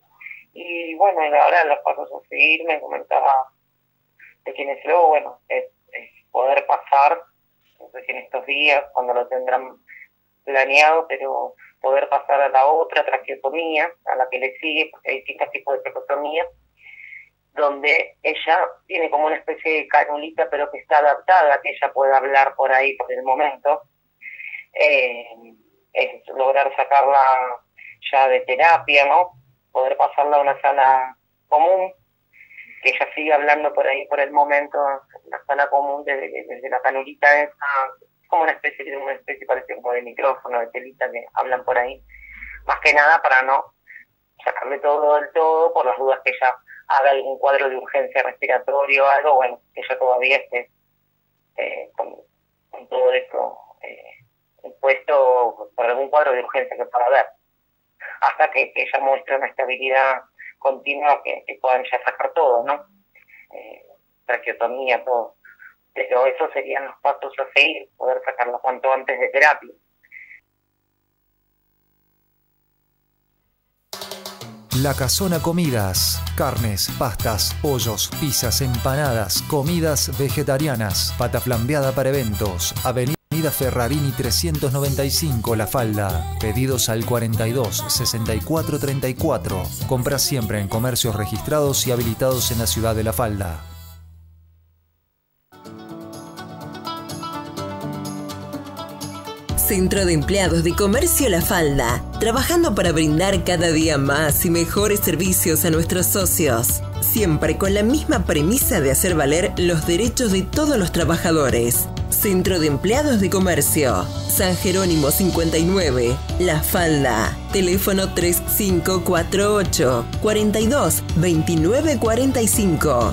Y bueno, ahora los pasos a seguir, me comentaba de quienes luego, bueno, es, es poder pasar, no sé si en estos días, cuando lo tendrán planeado, pero poder pasar a la otra traqueotomía, a la que le sigue, porque hay distintos tipos de traqueotomía, donde ella tiene como una especie de canulita, pero que está adaptada a que ella pueda hablar por ahí por el momento. Eh, es lograr sacarla ya de terapia, ¿no? Poder pasarla a una sala común, que ella siga hablando por ahí por el momento, en la sala común, desde, desde la canulita esa, como una especie de una especie parece como de micrófono, de telita que hablan por ahí, más que nada para no sacarle todo del todo, por las dudas que ella haga algún cuadro de urgencia respiratoria o algo, bueno, que ella todavía esté eh, con, con todo esto eh, impuesto por algún cuadro de urgencia que pueda haber, hasta que, que ella muestre una estabilidad continua, que, que puedan ya sacar todo, ¿no? Eh, traqueotomía, todo. Pero esos serían los pasos a seguir, poder sacarlo cuanto antes de terapia. La Casona Comidas. Carnes, pastas, pollos, pizzas, empanadas, comidas vegetarianas, pata flambeada para eventos. Avenida Ferrarini trescientos noventa y cinco, La Falda. Pedidos al cuarenta y dos, sesenta y cuatro, treinta y cuatro. Compra siempre en comercios registrados y habilitados en la ciudad de La Falda. Centro de Empleados de Comercio La Falda, trabajando para brindar cada día más y mejores servicios a nuestros socios, siempre con la misma premisa de hacer valer los derechos de todos los trabajadores. Centro de Empleados de Comercio, San Jerónimo cincuenta y nueve, La Falda, teléfono tres cinco cuatro ocho, cuarenta y dos, veintinueve cuarenta y cinco.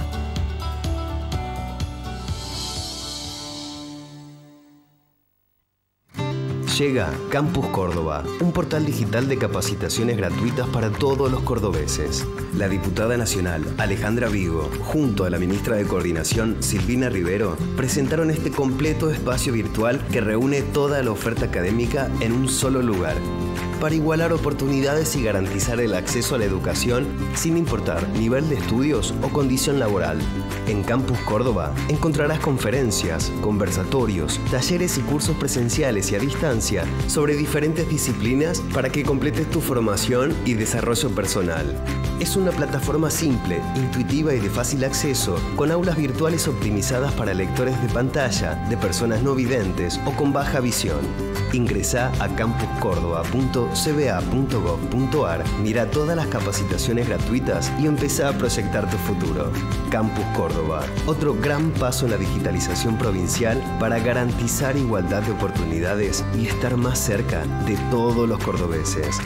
Llega Campus Córdoba, un portal digital de capacitaciones gratuitas para todos los cordobeses. La diputada nacional Alejandra Vigo, junto a la ministra de Coordinación Silvina Rivero, presentaron este completo espacio virtual que reúne toda la oferta académica en un solo lugar. para igualar oportunidades y garantizar el acceso a la educación sin importar nivel de estudios o condición laboral. En Campus Córdoba encontrarás conferencias, conversatorios, talleres y cursos presenciales y a distancia sobre diferentes disciplinas para que completes tu formación y desarrollo personal. Es una plataforma simple, intuitiva y de fácil acceso, con aulas virtuales optimizadas para lectores de pantalla, de personas no videntes o con baja visión. Ingresá a campus córdoba punto c b a punto gov punto a r, mira todas las capacitaciones gratuitas y empezá a proyectar tu futuro. Campus Córdoba, otro gran paso en la digitalización provincial para garantizar igualdad de oportunidades y estar más cerca de todos los cordobeses.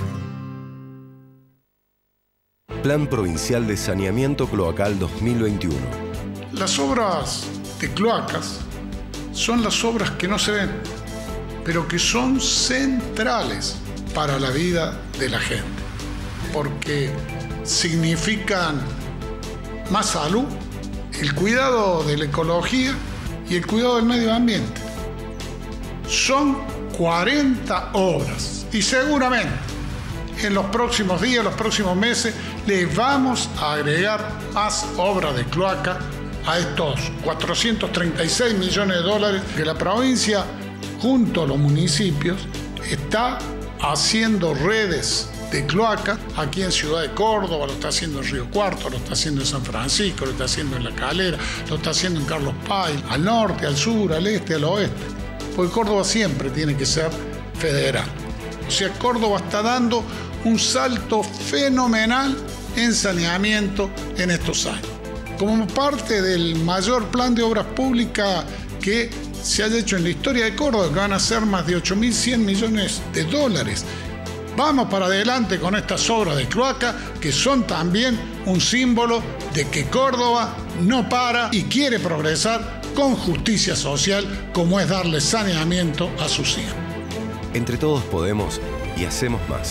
Plan Provincial de Saneamiento Cloacal dos mil veintiuno. Las obras de cloacas son las obras que no se ven, pero que son centrales para la vida de la gente, porque significan más salud, el cuidado de la ecología y el cuidado del medio ambiente. Son cuarenta obras y seguramente en los próximos días, los próximos meses, le vamos a agregar más obras de cloaca a estos cuatrocientos treinta y seis millones de dólares que la provincia, junto a los municipios, está haciendo redes de cloaca. Aquí en Ciudad de Córdoba, lo está haciendo en Río Cuarto, lo está haciendo en San Francisco, lo está haciendo en La Calera, lo está haciendo en Carlos Paz, al norte, al sur, al este, al oeste. Porque Córdoba siempre tiene que ser federal. O sea, Córdoba está dando un salto fenomenal en saneamiento en estos años. Como parte del mayor plan de obras públicas que se haya hecho en la historia de Córdoba, que van a ser más de ocho mil cien millones de dólares. Vamos para adelante con estas obras de cloaca, que son también un símbolo de que Córdoba no para y quiere progresar con justicia social, como es darle saneamiento a sus hijos. Entre todos podemos y hacemos más.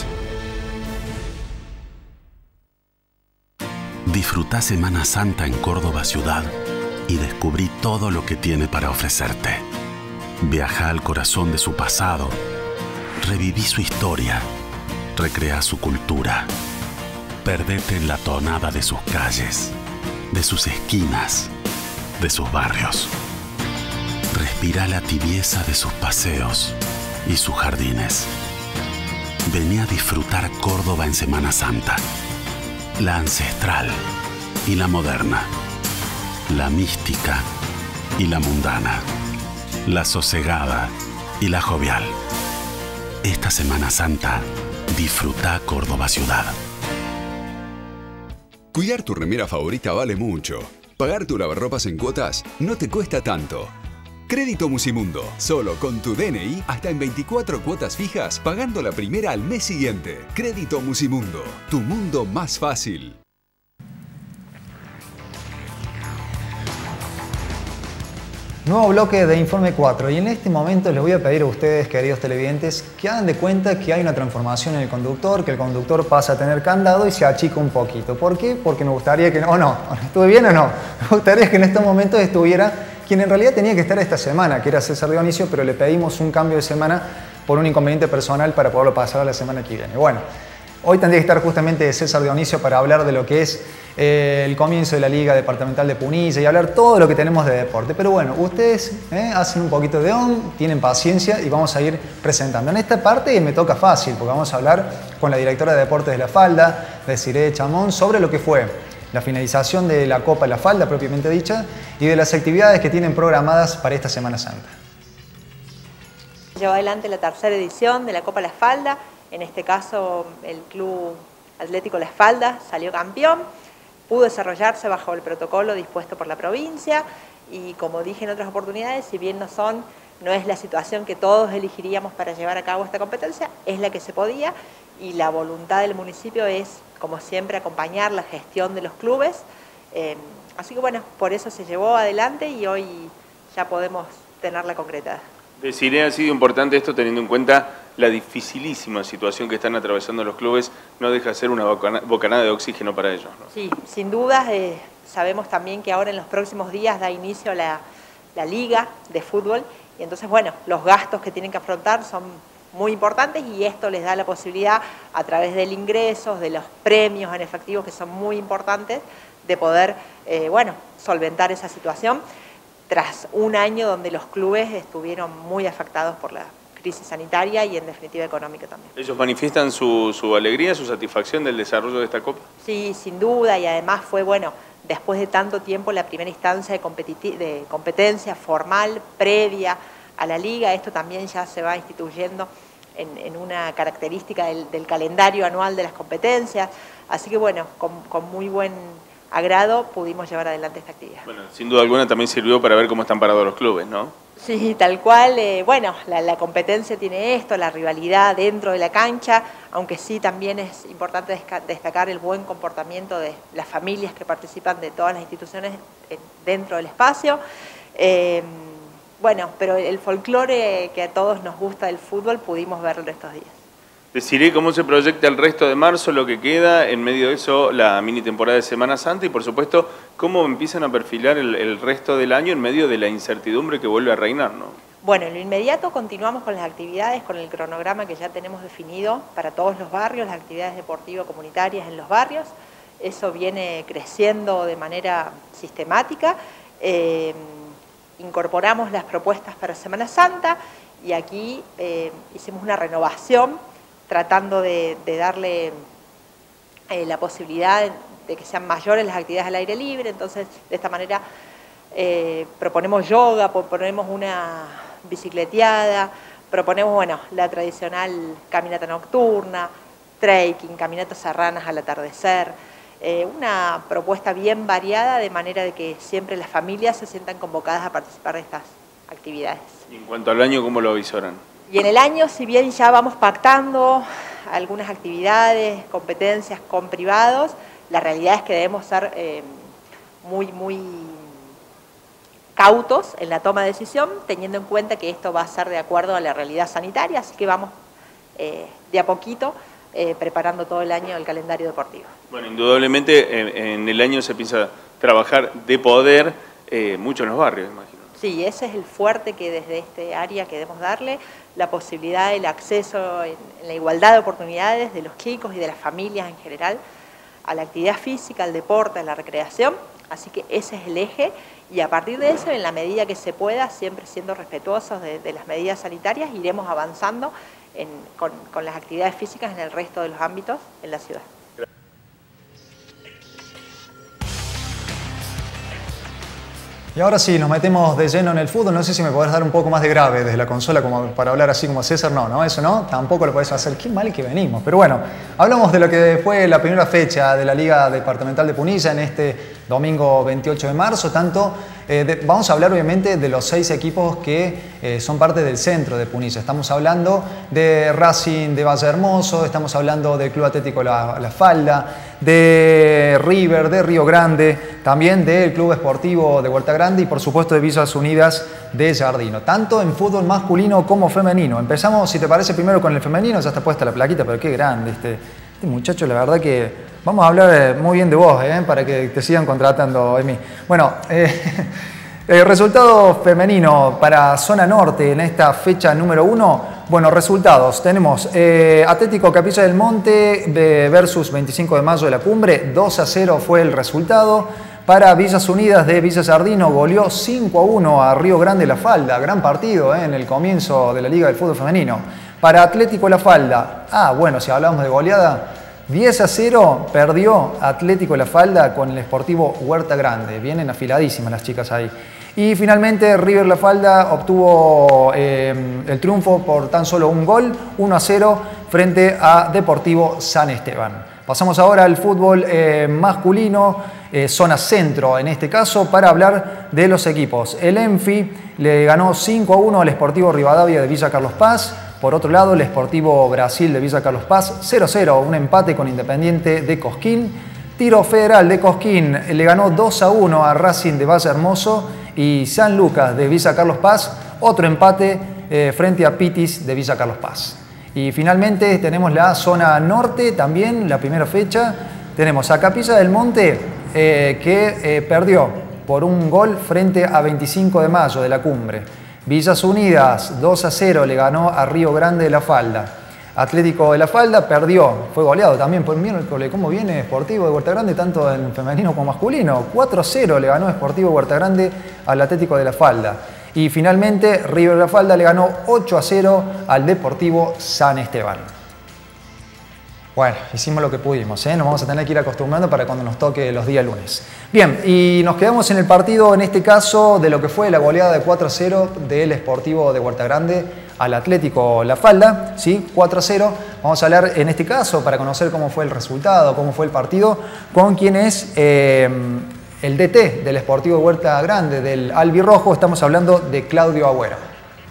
Disfrutá Semana Santa en Córdoba ciudad y descubrí todo lo que tiene para ofrecerte. Viajá al corazón de su pasado, reviví su historia, recreá su cultura, perdete en la tonada de sus calles, de sus esquinas, de sus barrios. Respirá la tibieza de sus paseos y sus jardines. Vení a disfrutar Córdoba en Semana Santa. La ancestral y la moderna. La mística y la mundana. La sosegada y la jovial. Esta Semana Santa, disfruta Córdoba ciudad. Cuidar tu remera favorita vale mucho. Pagar tu lavarropas en cuotas no te cuesta tanto. Crédito Musimundo. Solo con tu D N I hasta en veinticuatro cuotas fijas, pagando la primera al mes siguiente. Crédito Musimundo. Tu mundo más fácil. Nuevo bloque de Informe cuatro, y en este momento les voy a pedir a ustedes, queridos televidentes, que hagan de cuenta que hay una transformación en el conductor, que el conductor pasa a tener candado y se achica un poquito. ¿Por qué? Porque me gustaría que... ¿O no? ¿Estuve bien o no? Me gustaría que en estos momentos estuviera quien en realidad tenía que estar esta semana, que era César Dionisio, pero le pedimos un cambio de semana por un inconveniente personal para poderlo pasar a la semana que viene. Bueno, hoy tendría que estar justamente César Dionisio para hablar de lo que es eh, el comienzo de la Liga Departamental de Punilla y hablar todo lo que tenemos de deporte. Pero bueno, ustedes eh, hacen un poquito de on, tienen paciencia y vamos a ir presentando. En esta parte me toca fácil, porque vamos a hablar con la directora de Deportes de La Falda, Desiree Chamón, sobre lo que fue la finalización de la Copa La Falda, propiamente dicha, y de las actividades que tienen programadas para esta Semana Santa. Llevó adelante la tercera edición de la Copa La Falda. En este caso, el Club Atlético La Falda salió campeón. Pudo desarrollarse bajo el protocolo dispuesto por la provincia y, como dije en otras oportunidades, si bien no son, no es la situación que todos elegiríamos para llevar a cabo esta competencia, es la que se podía, y la voluntad del municipio es, como siempre, acompañar la gestión de los clubes. Eh, así que bueno, por eso se llevó adelante y hoy ya podemos tenerla concretada. Desiree, ha sido importante esto teniendo en cuenta la dificilísima situación que están atravesando los clubes. No deja de ser una bocana, bocanada de oxígeno para ellos, ¿no? Sí, sin dudas. Eh, sabemos también que ahora en los próximos días da inicio la, la liga de fútbol y entonces, bueno, los gastos que tienen que afrontar son muy importantes y esto les da la posibilidad a través del ingresos, de los premios en efectivo que son muy importantes, de poder, eh, bueno, solventar esa situación tras un año donde los clubes estuvieron muy afectados por la crisis sanitaria y en definitiva económica también. ¿Ellos manifiestan su, su alegría, su satisfacción del desarrollo de esta Copa? Sí, sin duda, y además fue, bueno, después de tanto tiempo la primera instancia de, de competencia formal, previa a la liga. Esto también ya se va instituyendo en, en una característica del, del calendario anual de las competencias. Así que bueno, con, con muy buen agrado pudimos llevar adelante esta actividad. Bueno, sin duda alguna también sirvió para ver cómo están parados los clubes, ¿no? Sí, tal cual. Eh, bueno, la, la competencia tiene esto, la rivalidad dentro de la cancha, aunque sí también es importante destacar el buen comportamiento de las familias que participan de todas las instituciones dentro del espacio. Eh, bueno, pero el folclore que a todos nos gusta del fútbol pudimos verlo estos días. Deciré cómo se proyecta el resto de marzo, lo que queda, en medio de eso la mini temporada de Semana Santa y por supuesto cómo empiezan a perfilar el, el resto del año en medio de la incertidumbre que vuelve a reinar, ¿no? Bueno, en lo inmediato continuamos con las actividades, con el cronograma que ya tenemos definido para todos los barrios, las actividades deportivas comunitarias en los barrios. Eso viene creciendo de manera sistemática. Eh, incorporamos las propuestas para Semana Santa y aquí eh, hicimos una renovación tratando de, de darle eh, la posibilidad de, de que sean mayores las actividades al aire libre. Entonces, de esta manera eh, proponemos yoga, proponemos una bicicleteada, proponemos, bueno, la tradicional caminata nocturna, trekking, caminatas serranas al atardecer, eh, una propuesta bien variada de manera de que siempre las familias se sientan convocadas a participar de estas actividades. Y en cuanto al año, ¿cómo lo avisoran? Y en el año, si bien ya vamos pactando algunas actividades, competencias con privados, la realidad es que debemos ser eh, muy, muy cautos en la toma de decisión, teniendo en cuenta que esto va a ser de acuerdo a la realidad sanitaria, así que vamos eh, de a poquito eh, preparando todo el año el calendario deportivo. Bueno, indudablemente en, en el año se piensa trabajar de poder eh, mucho en los barrios, imagino. Sí, ese es el fuerte que desde este área queremos darle, la posibilidad, el acceso en, en la igualdad de oportunidades de los chicos y de las familias en general a la actividad física, al deporte, a la recreación, así que ese es el eje y a partir de eso, en la medida que se pueda, siempre siendo respetuosos de, de las medidas sanitarias, iremos avanzando en, con, con las actividades físicas en el resto de los ámbitos en la ciudad. Y ahora sí, nos metemos de lleno en el fútbol. No sé si me podés dar un poco más de grave desde la consola como para hablar así como César. No, no, eso no. Tampoco lo podés hacer. Qué mal que venimos. Pero bueno, hablamos de lo que fue la primera fecha de la Liga Departamental de Punilla en este domingo veintiocho de marzo. Tanto, eh, de, vamos a hablar obviamente de los seis equipos que eh, son parte del centro de Punilla. Estamos hablando de Racing de Valle Hermoso, estamos hablando del Club Atlético La, La Falda, de River, de Río Grande, también del Club Esportivo de Huerta Grande y por supuesto de Villas Unidas de Jardino, tanto en fútbol masculino como femenino. Empezamos, si te parece, primero con el femenino, ya está puesta la plaquita, pero qué grande este, este muchacho, la verdad que vamos a hablar muy bien de vos, ¿eh? Para que te sigan contratando, Emi. Bueno, eh, el resultado femenino para Zona Norte en esta fecha número uno. Bueno, resultados. Tenemos eh, Atlético Capilla del Monte versus veinticinco de mayo de la Cumbre. dos a cero fue el resultado. Para Villas Unidas de Villa Jardino goleó cinco a uno a Río Grande La Falda. Gran partido eh, en el comienzo de la Liga del Fútbol Femenino. Para Atlético La Falda. Ah, bueno, si hablamos de goleada. diez a cero perdió Atlético La Falda con el Sportivo Huerta Grande. Vienen afiladísimas las chicas ahí. Y finalmente River La Falda obtuvo eh, el triunfo por tan solo un gol, uno a cero, frente a Deportivo San Esteban. Pasamos ahora al fútbol eh, masculino, eh, zona centro en este caso, para hablar de los equipos. El Enfi le ganó cinco a uno al Sportivo Rivadavia de Villa Carlos Paz. Por otro lado, el Sportivo Brasil de Villa Carlos Paz, cero a cero, un empate con Independiente de Cosquín. Tiro Federal de Cosquín le ganó dos a uno a Racing de Valle Hermoso. Y San Lucas de Villa Carlos Paz, otro empate eh, frente a Pitis de Villa Carlos Paz. Y finalmente tenemos la zona norte, también la primera fecha. Tenemos a Capilla del Monte eh, que eh, perdió por un gol frente a veinticinco de mayo de la Cumbre. Villas Unidas dos a cero le ganó a Río Grande de la Falda. Atlético de la Falda perdió, fue goleado también por miércoles. ¿Cómo viene Sportivo de Huerta Grande, tanto en femenino como masculino? cuatro a cero le ganó Sportivo de Huerta Grande al Atlético de la Falda. Y finalmente Río de la Falda le ganó ocho a cero al Deportivo San Esteban. Bueno, hicimos lo que pudimos, ¿eh? Nos vamos a tener que ir acostumbrando para cuando nos toque los días lunes. Bien, y nos quedamos en el partido, en este caso, de lo que fue la goleada de cuatro a cero del Sportivo de Huerta Grande al Atlético La Falda, ¿sí? cuatro a cero. Vamos a hablar en este caso, para conocer cómo fue el resultado, cómo fue el partido, con quien es eh, el D T del Sportivo de Huerta Grande, del Albirrojo. Estamos hablando de Claudio Agüero.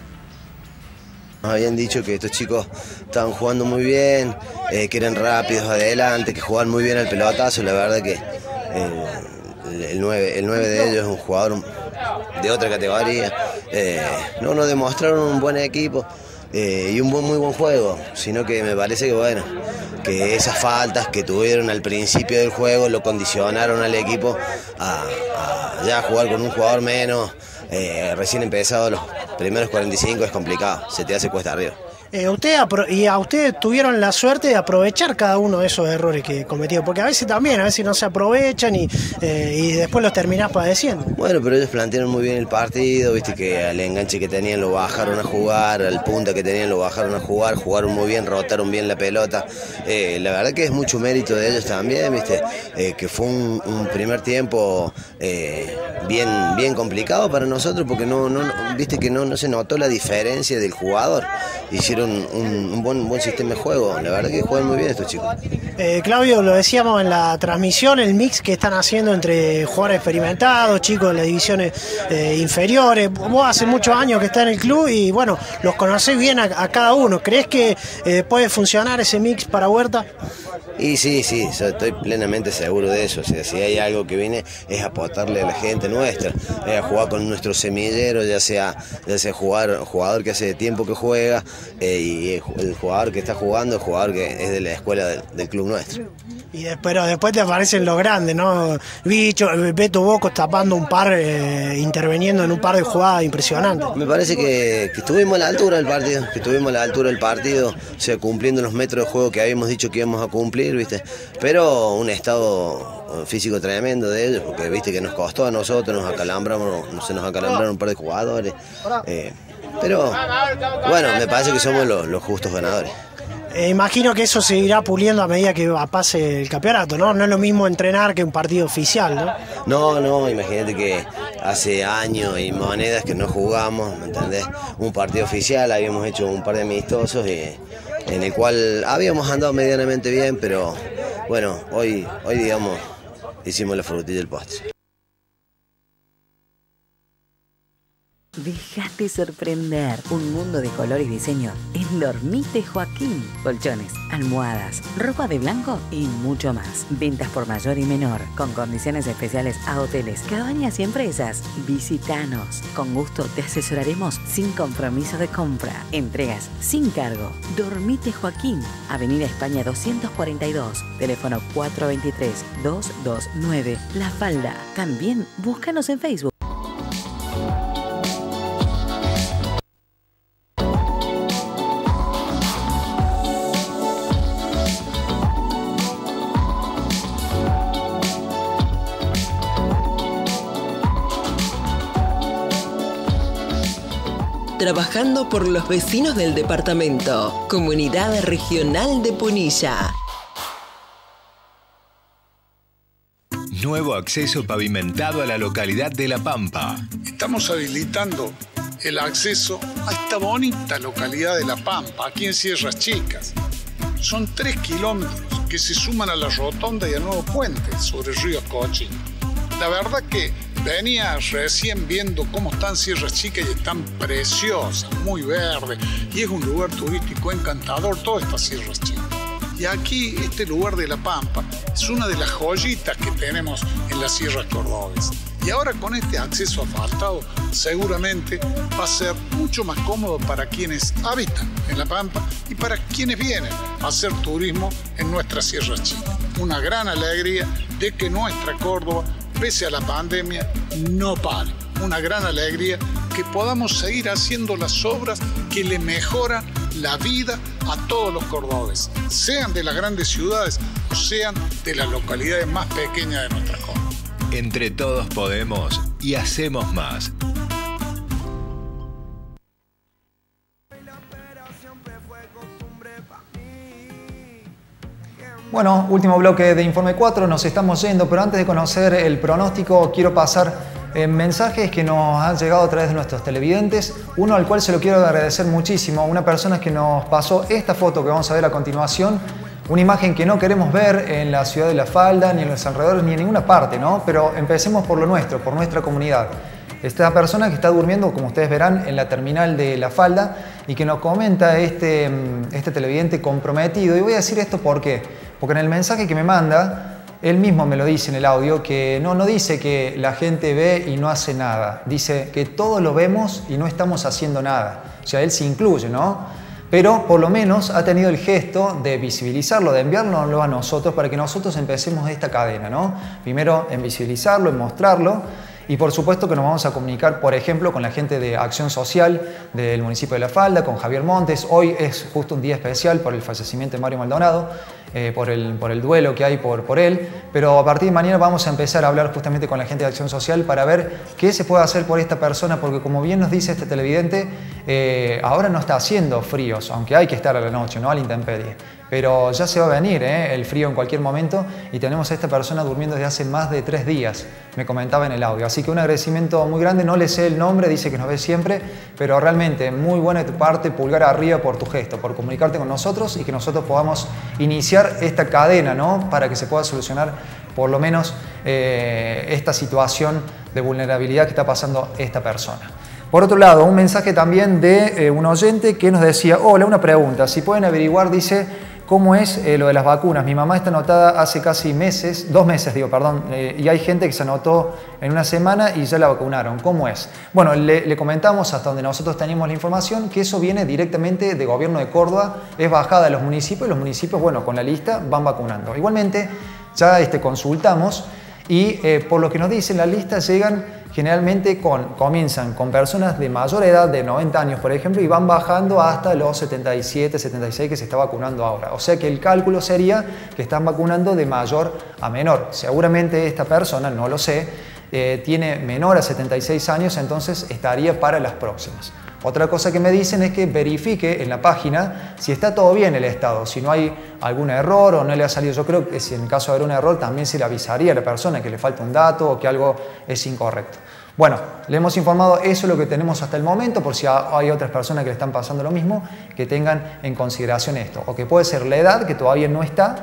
Nos habían dicho que estos chicos estaban jugando muy bien, eh, que eran rápidos adelante, que jugaban muy bien al pelotazo. La verdad que el, el, nueve, el nueve de ellos es un jugador de otra categoría. Eh, no nos demostraron un buen equipo eh, y un buen, muy buen juego, sino que me parece que bueno, que esas faltas que tuvieron al principio del juego lo condicionaron al equipo a, a ya jugar con un jugador menos. Eh, recién empezado los primeros cuarenta y cinco es complicado, se te hace cuesta arriba. Eh, usted y a ustedes tuvieron la suerte de aprovechar cada uno de esos errores que cometieron, porque a veces también, a veces no se aprovechan y, eh, y después los terminás padeciendo. Bueno, pero ellos plantearon muy bien el partido, viste que al enganche que tenían lo bajaron a jugar, al punta que tenían lo bajaron a jugar, jugaron muy bien, rotaron bien la pelota. Eh, la verdad que es mucho mérito de ellos también, viste, eh, que fue un, un primer tiempo eh, bien, bien complicado para nosotros, porque no, no, viste que no, no se notó la diferencia del jugador. Hicieron un, un, buen, un buen sistema de juego, la verdad que juegan muy bien estos chicos. Eh, Claudio, lo decíamos en la transmisión, el mix que están haciendo entre jugadores experimentados, chicos de las divisiones eh, inferiores. Vos hace muchos años que estás en el club y bueno, los conocés bien a, a cada uno. ¿Crees que eh, puede funcionar ese mix para Huerta? Y sí, sí, yo estoy plenamente seguro de eso. O sea, si hay algo que viene es aportarle a la gente nuestra, es a jugar con nuestro semillero, ya sea, ya sea jugar, jugador que hace tiempo que juega eh, y el jugador que está jugando, el jugador que es de la escuela del, del club nuestro. Y después, pero después te aparecen los grandes, ¿no? Bicho, Beto Bocos tapando un par, eh, interviniendo en un par de jugadas impresionantes. Me parece que, que estuvimos a la altura del partido, que estuvimos a la altura del partido, o sea, cumpliendo los metros de juego que habíamos dicho que íbamos a cumplir, ¿viste? Pero un estado físico tremendo de ellos, porque viste que nos costó a nosotros, nos acalambramos, se nos acalambraron un par de jugadores. Eh, pero bueno, me parece que somos los, los justos ganadores. Eh, imagino que eso se irá puliendo a medida que pase el campeonato, ¿no? No es lo mismo entrenar que un partido oficial, ¿no? No, no, imagínate que hace años y monedas que no jugamos, ¿me entendés? Un partido oficial, habíamos hecho un par de amistosos y, en el cual habíamos andado medianamente bien, pero bueno, hoy, hoy digamos, hicimos la frutilla del postre. Dejate sorprender. Un mundo de color y diseño en Dormite Joaquín. Colchones, almohadas, ropa de blanco y mucho más. Ventas por mayor y menor, con condiciones especiales a hoteles, cabañas y empresas. Visítanos. Con gusto te asesoraremos sin compromiso de compra. Entregas sin cargo. Dormite Joaquín. Avenida España doscientos cuarenta y dos. Teléfono cuatro dos tres, dos dos nueve. La Falda. También búscanos en Facebook. Trabajando por los vecinos del departamento. Comunidad Regional de Punilla. Nuevo acceso pavimentado a la localidad de La Pampa. Estamos habilitando el acceso a esta bonita localidad de La Pampa, aquí en Sierras Chicas. Son tres kilómetros que se suman a la rotonda y al nuevo puente sobre el río Cochín. La verdad que venía recién viendo cómo están Sierras Chicas y están preciosas, muy verdes, y es un lugar turístico encantador, todas estas Sierras Chicas. Y aquí, este lugar de La Pampa, es una de las joyitas que tenemos en las sierras cordobesas. Y ahora con este acceso asfaltado, seguramente va a ser mucho más cómodo para quienes habitan en La Pampa y para quienes vienen a hacer turismo en nuestras Sierras Chicas. Una gran alegría de que nuestra Córdoba, pese a la pandemia, no pare. Una gran alegría que podamos seguir haciendo las obras que le mejoran la vida a todos los cordobeses, sean de las grandes ciudades o sean de las localidades más pequeñas de nuestra Córdoba. Entre todos podemos y hacemos más. Bueno, último bloque de Informe cuatro, nos estamos yendo, pero antes de conocer el pronóstico quiero pasar eh, mensajes que nos han llegado a través de nuestros televidentes. Uno al cual se lo quiero agradecer muchísimo, una persona que nos pasó esta foto que vamos a ver a continuación, una imagen que no queremos ver en la ciudad de La Falda, ni en los alrededores, ni en ninguna parte, ¿no? Pero empecemos por lo nuestro, por nuestra comunidad. Esta persona que está durmiendo, como ustedes verán, en la terminal de La Falda y que nos comenta este, este televidente comprometido. Y voy a decir esto ¿por qué? Porque en el mensaje que me manda, él mismo me lo dice en el audio, que no, no dice que la gente ve y no hace nada. Dice que todos lo vemos y no estamos haciendo nada. O sea, él se incluye, ¿no? Pero por lo menos ha tenido el gesto de visibilizarlo, de enviárnoslo a nosotros para que nosotros empecemos esta cadena, ¿no? Primero en visibilizarlo, en mostrarlo. Y por supuesto que nos vamos a comunicar, por ejemplo, con la gente de Acción Social del municipio de La Falda, con Javier Montes. Hoy es justo un día especial por el fallecimiento de Mario Maldonado, eh, por, el, por el duelo que hay por, por él. Pero a partir de mañana vamos a empezar a hablar justamente con la gente de Acción Social para ver qué se puede hacer por esta persona, porque como bien nos dice este televidente, eh, ahora no está haciendo fríos, aunque hay que estar a la noche, ¿no? A la intemperie. Pero ya se va a venir ¿eh? el frío en cualquier momento y tenemos a esta persona durmiendo desde hace más de tres días, me comentaba en el audio. Así que un agradecimiento muy grande, no le sé el nombre, dice que nos ve siempre, pero realmente muy buena de tu parte, pulgar arriba por tu gesto, por comunicarte con nosotros y que nosotros podamos iniciar esta cadena, ¿no? Para que se pueda solucionar por lo menos eh, esta situación de vulnerabilidad que está pasando esta persona. Por otro lado, un mensaje también de eh, un oyente que nos decía, hola, una pregunta, si pueden averiguar, dice, ¿cómo es eh, lo de las vacunas? Mi mamá está anotada hace casi meses, dos meses digo, perdón, eh, y hay gente que se anotó en una semana y ya la vacunaron. ¿Cómo es? Bueno, le, le comentamos hasta donde nosotros teníamos la información que eso viene directamente del gobierno de Córdoba, es bajada a los municipios y los municipios, bueno, con la lista van vacunando. Igualmente, ya este, consultamos y eh, por lo que nos dicen, las listas llegan generalmente con, comienzan con personas de mayor edad, de noventa años por ejemplo, y van bajando hasta los setenta y siete, setenta y seis que se está vacunando ahora. O sea que el cálculo sería que están vacunando de mayor a menor. Seguramente esta persona, no lo sé, eh, tiene menor a setenta y seis años, entonces estaría para las próximas. Otra cosa que me dicen es que verifique en la página si está todo bien el estado, si no hay algún error o no le ha salido. Yo creo que si en caso de haber un error también se le avisaría a la persona que le falta un dato o que algo es incorrecto. Bueno, le hemos informado, eso es lo que tenemos hasta el momento, por si hay otras personas que le están pasando lo mismo, que tengan en consideración esto. O que puede ser la edad, que todavía no está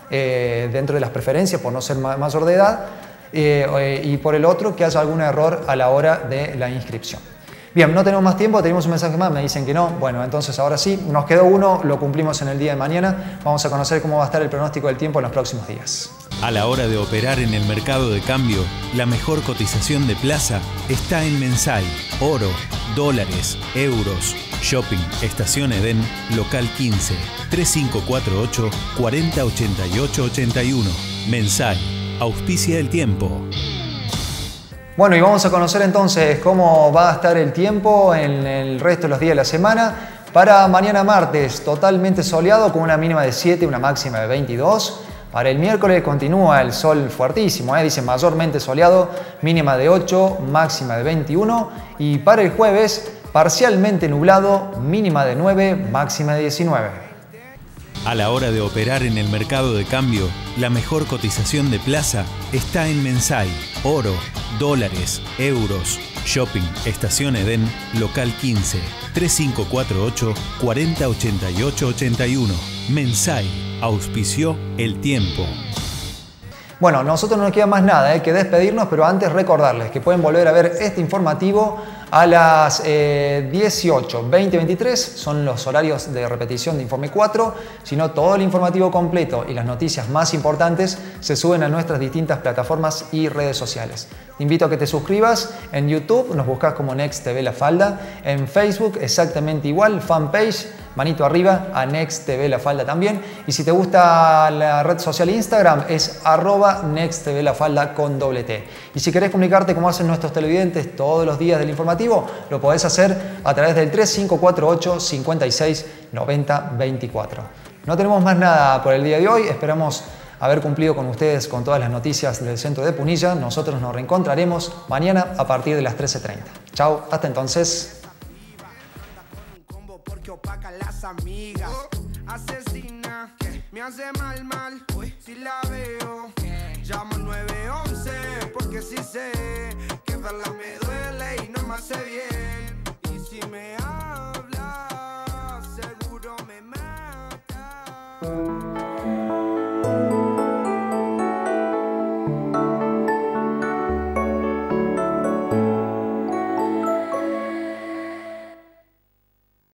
eh, dentro de las preferencias por no ser mayor de edad, eh, y por el otro, que haya algún error a la hora de la inscripción. Bien, no tenemos más tiempo, tenemos un mensaje más, me dicen que no. Bueno, entonces ahora sí, nos quedó uno, lo cumplimos en el día de mañana. Vamos a conocer cómo va a estar el pronóstico del tiempo en los próximos días. A la hora de operar en el mercado de cambio, la mejor cotización de plaza está en Mensai. Oro, dólares, euros, shopping, estación Edén, local quince, tres cinco cuatro ocho, cuarenta ochenta y ocho ochenta y uno. Mensai, auspicia el tiempo. Bueno, y vamos a conocer entonces cómo va a estar el tiempo en el resto de los días de la semana. Para mañana martes, totalmente soleado con una mínima de siete, una máxima de veintidós. Para el miércoles continúa el sol fuertísimo, ¿eh? Dice mayormente soleado, mínima de ocho, máxima de veintiuno. Y para el jueves, parcialmente nublado, mínima de nueve, máxima de diecinueve. A la hora de operar en el mercado de cambio, la mejor cotización de plaza está en Mensai. Oro, dólares, euros, shopping, estación Edén, local quince, tres cinco cuatro ocho, cuarenta ochenta y ocho ochenta y uno. Mensai, auspició el tiempo. Bueno, nosotros no nos queda más nada ¿eh? que despedirnos, pero antes recordarles que pueden volver a ver este informativo a las eh, dieciocho, veinte, veintitrés, son los horarios de repetición de Informe cuatro, sino todo el informativo completo y las noticias más importantes se suben a nuestras distintas plataformas y redes sociales. Te invito a que te suscribas en YouTube, nos buscas como Next T V La Falda, en Facebook exactamente igual, fanpage, manito arriba, a Next T V La Falda también. Y si te gusta la red social Instagram, es arroba Next T V La Falda con doble T. Y si querés comunicarte como hacen nuestros televidentes todos los días del informativo, lo podés hacer a través del tres cinco cuatro ocho, cinco seis, nueve cero dos cuatro. No tenemos más nada por el día de hoy, esperamos haber cumplido con ustedes con todas las noticias del centro de Punilla. Nosotros nos reencontraremos mañana a partir de las trece treinta. Chao, hasta entonces. Asesina, me hace mal, mal, si la veo, llamo nueve once, porque si sé que verla me duele y no me hace bien, y si me habla, seguro me mata.